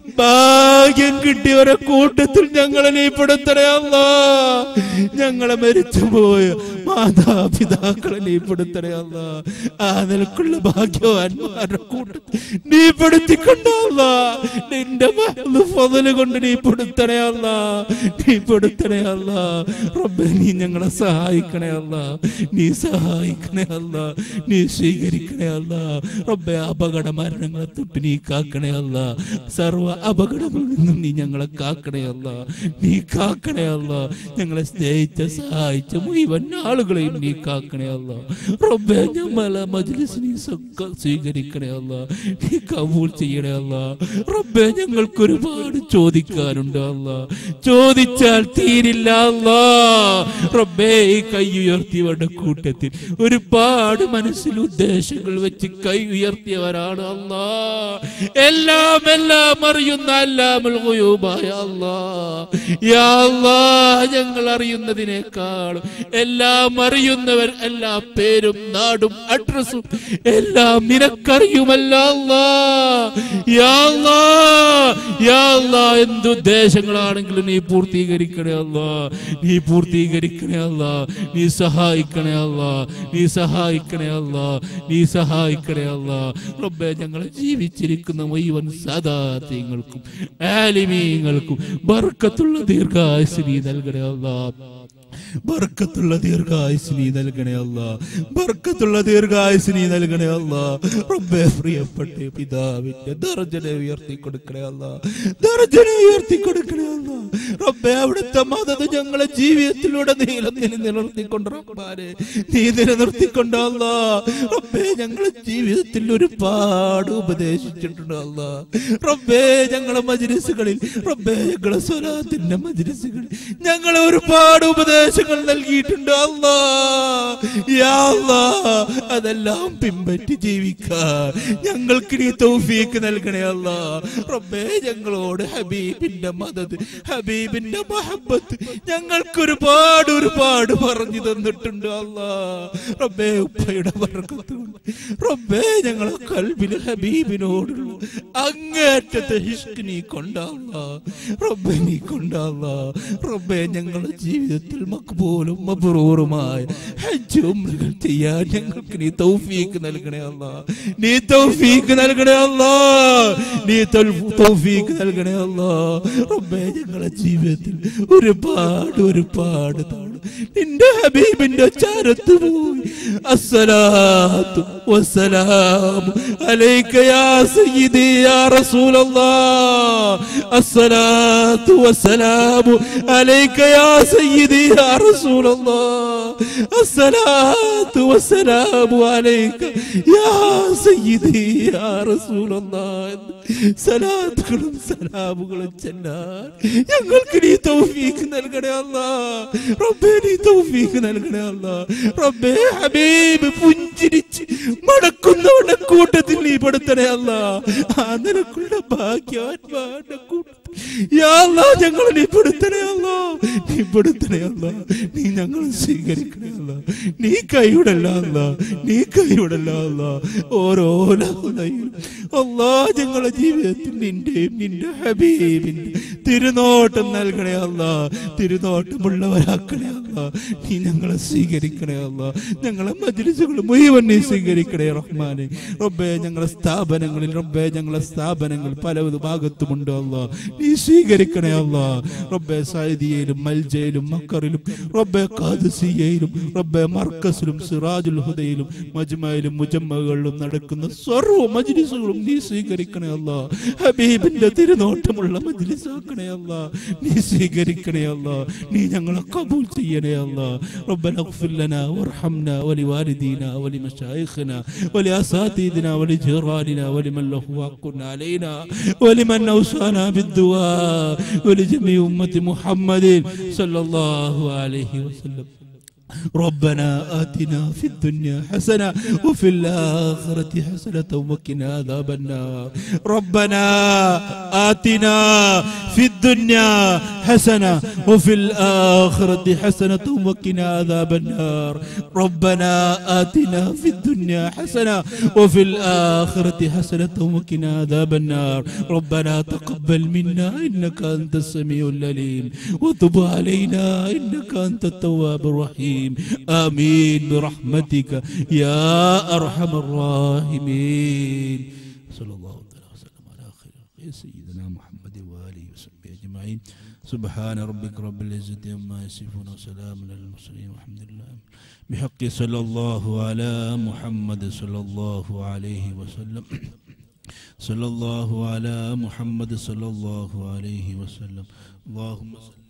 ഭാഗ്യം കിട്ടിയവരെ കൂട്ടത്തിൽ ഞങ്ങളെ നീ പെടുത്തണേ അല്ലാഹ്. ഞങ്ങളെ മരിച്ചുപോയ മാതാപിതാക്കളെ നീ പെടുത്തണേ അല്ലാഹ്. ആ നിലക്കുള്ള ഭാഗ്യവാന്മാരുടെ കൂട്ടത്തിൽ നീ പെടുത്തിക്കൊണ്ടോ അല്ലാഹ്. നിന്റെ ഫള് കൊണ്ട് നീ പെടുത്തണേ അല്ലാഹ്. നീ പെടുത്തണേ അല്ലാഹ്. റബ്ബേ നീ ഞങ്ങളെ സഹായിക്കണേ അല്ലാഹ്. നീ സഹായിക്കണേ അല്ലാഹ്. നീ സ്വീകരിക്കണേ അല്ലാഹ്. റബ്ബേ അപകട മരണങ്ങളെ തൊട്ട് നീ കാക്കണേ അല്ലാഹ്. സർവ്വ അപകടങ്ങളിൽ നിന്നും നീ ഞങ്ങളെ കാക്കണേ അല്ലാഹ്. നീ കാക്കണേ അല്ലാഹ്. ഞങ്ങളെ സ്നേഹിച്ച സഹായിച്ച മുഴുവൻ ആളുകളെയും നീ കാക്കണേ അല്ലാഹ്. റബ്ബേ ഞമ്മളെ മജ്ലിസ് നീ സ്വീകരിക്കണേ അല്ലാഹ്. നീ കബൂൽ ചെയ്യണേ അല്ലാഹ്. റബ്ബേ ഞങ്ങൾക്ക് ഒരുപാട് ചോദിക്കാനുണ്ട് അല്ലാഹ്. ചോദിച്ചാൽ തീരില്ല അല്ലാഹ്. റബ്ബേ ഈ കൈ ഉയർത്തിയവരുടെ കൂട്ടത്തിൽ ഒരുപാട് മനസ്സിൽ ഉദ്ദേശങ്ങൾ വെച്ച് കൈ ഉയർത്തിയവരാണ് അല്ലാഹ്. എല്ലാം എല്ലാം അറിയുന്ന അല്ലാമുൽ ഗുയൂബായ അല്ലാഹ്. യാ അല്ലാഹ് ഞങ്ങൾ അറിയുന്നതിനേക്കാളും എല്ലാം അറിയുന്നവർ എല്ലാ പേരും നാടും അഡ്രസ്സും എല്ലാം നിനക്കറിയുമല്ലോ അല്ലാഹ്. യാ അല്ലാഹ് യാ അല്ലാഹ് എന്തുദ്ദേശങ്ങളാണെങ്കിലും നീ പൂർത്തീകരിക്കണേ അല്ലാഹ്. നീ പൂർത്തീകരിക്കണേ അല്ലാഹ്. നീ സഹായിക്കണേ അല്ലാഹ്. നീ സഹായിക്കണേ അല്ലാഹ്. നീ സഹായിക്കണേ അല്ലാഹ്. റബ്ബേ ഞങ്ങളെ ജീവിച്ചിരിക്കുന്ന മുഴുവൻ സാദാത്യങ്ങൾക്കും ആലിമീങ്ങൾക്കും ബർക്കത്തുള്ള ദീർഘായുസ്സ് നീ നൽകണേ അല്ലാഹ്. ബർക്കത്തുള്ള ദീർഘായുസ്സ് നീ നൽകണേ അല്ലാഹ്. ബർക്കത്തുള്ള ദീർഘായുസ്സ് നീ നൽകണേ അല്ലാഹ്. റബ്ബേ പ്രിയപ്പെട്ട പിതാവിന്റെ ദർജനെ ഉയർത്തി കൊടുക്കണേ അല്ലാഹ്. ദർജനെ ഉയർത്തി കൊടുക്കണേ അല്ലാഹ്. റബ്ബേ അവിടുത്തെ മദത് ഞങ്ങളെ ജീവിതത്തിലൂടെ നീളം നിലനിർത്തിക്കൊണ്ട് റബ്ബാനെ നീ നിലനിർത്തിക്കൊണ്ട് അല്ലാഹ്. റബ്ബേ ഞങ്ങളെ ജീവിതത്തിൽ ഒരുപാട് ഉപദേശിച്ചിട്ടുണ്ട് അല്ലാഹ്. റബ്ബേ ഞങ്ങളെ മജ്ലിസുകളിൽ റബ്ബേ ഞങ്ങളെ സ്വലാത്തിന്റെ മജ്ലിസുകളിൽ ഞങ്ങളെ ഒരുപാട് ഉപദേശങ്ങൾ നിർദ്ദേശങ്ങൾ നൽകിയിട്ടുണ്ട് അല്ലാ. യാ അല്ലാ, അതെല്ലാം പിൻപറ്റി ജീവിക്കാൻ ഞങ്ങൾക്ക് നീ തൗഫീഖ് നൽകണേ അല്ലാ. റബ്ബേ, ഞങ്ങളോട് ഹബീബിന്റെ മദദ്, ഹബീബിന്റെ മഹബത്ത് ഞങ്ങൾക്ക് ഒരുപാട് ഒരുപാട് പറഞ്ഞു തന്നിട്ടുണ്ട് അല്ലാ. റബ്ബേ, ഉപ്പയുടെ ബർക്കത്ത് കൊണ്ട് റബ്ബേ ഞങ്ങളെ ഖൽബിൽ ഹബീബിനോടുള്ള അങ്ങേറ്റത്തെ ഇഷ്ക് നീ കൊണ്ടാ റബ്ബേ, നീ കൊണ്ടാ റബ്ബേ. ഞങ്ങളുടെ ജീവിതത്തിൽ മഖ്ബൂലും മബ്റൂറുമായ ഹജ്ജ് ഉംറകൾ ചെയ്യാൻ ഞങ്ങൾക്ക് നീ തൗഫീഖ് നൽകണേ അല്ലാ. നീ തൗഫീഖ് നൽകണേ അല്ലാ. നീ തൗഫീഖ് നൽകണേ അല്ലാ. റബ്ബേ, ഞങ്ങളുടെ ജീവിതത്തിൽ ഒരുപാട് ഒരുപാട് തവണ നിന്റെ ഹബീബിന്റെ ചാരത്ത് പോയി അസ്സലാത്തു വസ്സലാമു അലൈക യാ സയ്യിദി യാ റസൂലല്ലാഹ്. അസ്സലാത്തു വസ്സലാമു അലൈക യാ സയ്യിദി യാ റസൂലല്ലാഹ്. അസ്സലാത്തു വസ്സലാമു അലൈക യാ സയ്യിദി യാ റസൂലല്ലാഹ്. സലാത്തുകളും സലാമുകളും ചെല്ലാൻ ഞങ്ങൾക്ക് നീ തൗഫീഖ് നൽകണേ അല്ലാ. റബ്ബേ, നീ തൗഫീഖ് നൽകണേ അല്ലാ. റബ്ബേ, ഹബീബ് പുഞ്ചിരിച്ച് മടക്കുന്നവരുടെ കൂട്ടത്തിൽ നീ പെടുത്തണേ അല്ലാ. ആ നിനക്കുള്ള ഭാഗ്യവാന്മാരുടെ കൂട്ടത്തിൽ യാ അല്ലാ ഞങ്ങൾ നീ പെടുത്തണേ അല്ലാ. നീ പെടുത്തണേ അല്ലാ. നീ ഞങ്ങൾ സ്വീകരിക്കണേ അല്ലാ. നീ കൈവിടല്ല അല്ലാ. നീ കൈവിടല്ല അല്ലാ. ഓരോ ലഹ്ദയിലും അല്ലാ ഞങ്ങളുടെ ജീവിതത്തിൽ നിന്റെയും നിന്റെ ഹബീബിന്റെ തിരുനോട്ടം നൽകണേ അല്ലാ. തിരുനോട്ടമുള്ളവരാക്കണേ അല്ലാ. നീ ഞങ്ങളെ സ്വീകരിക്കണേ അല്ലാ. ഞങ്ങളെ മജ്ലിസുകൾ മുഴുവൻ നീ സ്വീകരിക്കണേ റഹ്മാനെ. റബ്ബേ, ഞങ്ങളെ സ്ഥാപനങ്ങളിൽ റബ്ബേ ഞങ്ങളെ സ്ഥാപനങ്ങൾ പല ഭാഗത്തുമുണ്ട് അല്ലാ. നീ സ്വീകരിക്കണേ അല്ലാ. റബ്ബേ, സഅദിയയിലും മൽജയിലും മക്കറിലും റബ്ബേ ഖാദിസിയയിലും റബ്ബേ മർക്കസിലും സിറാജുൽ ഹുദയിലും മജ്മയിലും മുജമ്മകളിലും നടക്കുന്ന സർവ്വ മജ്ലിസുകളും നീ സ്വീകരിക്കണേ അല്ലാ. ഹബീബിന്റെ തിരുനോട്ടമുള്ള മജ്ലിസാക്കണേ അല്ലാ. നീ സ്വീകരിക്കണേ അല്ലാ. നീ ഞങ്ങളെ കബൂൽ ചെയ്യണേ അല്ലാ. റബ്ബനാ ഇഗ്ഫിർ ലനാ വർഹംനാ വലിവാലിദീനാ വലിമശായിഖിനാ വലിഅസാതീദിനാ വലിജിറാനിനാ വലിമൻ ലഹു ഹഖ്ഖുൻ അലൈനാ വലിമൻ ഔസാനാ ബിദ്ദുആ വലിജമീഇ ഉമ്മത്തി മുഹമ്മദിൻ സല്ലല്ലാഹു അലൈഹി വസല്ലം. ربنا آتنا في الدنيا حسنة وفي الآخرة حسنة وقنا عذاب النار. ربنا آتنا في الدنيا حسنة وفي الآخرة حسنة وقنا عذاب النار. ربنا آتنا في الدنيا حسنة وفي الآخرة حسنة وقنا عذاب النار. ربنا تقبل منا إنك أنت السميع العليم وتب علينا إنك أنت التواب الرحيم. آمين برحمتك يا أرحم الراحمين. صلى الله عليه وسلم على خير سيدنا محمد وآله وصحبه أجمعين. سبحان ربك رب العزة عما يصفون وسلام على المرسلين والحمد لله بحق صلى الله على محمد صلى الله عليه وسلم. صلى الله على محمد صلى الله عليه وسلم. اللهم صل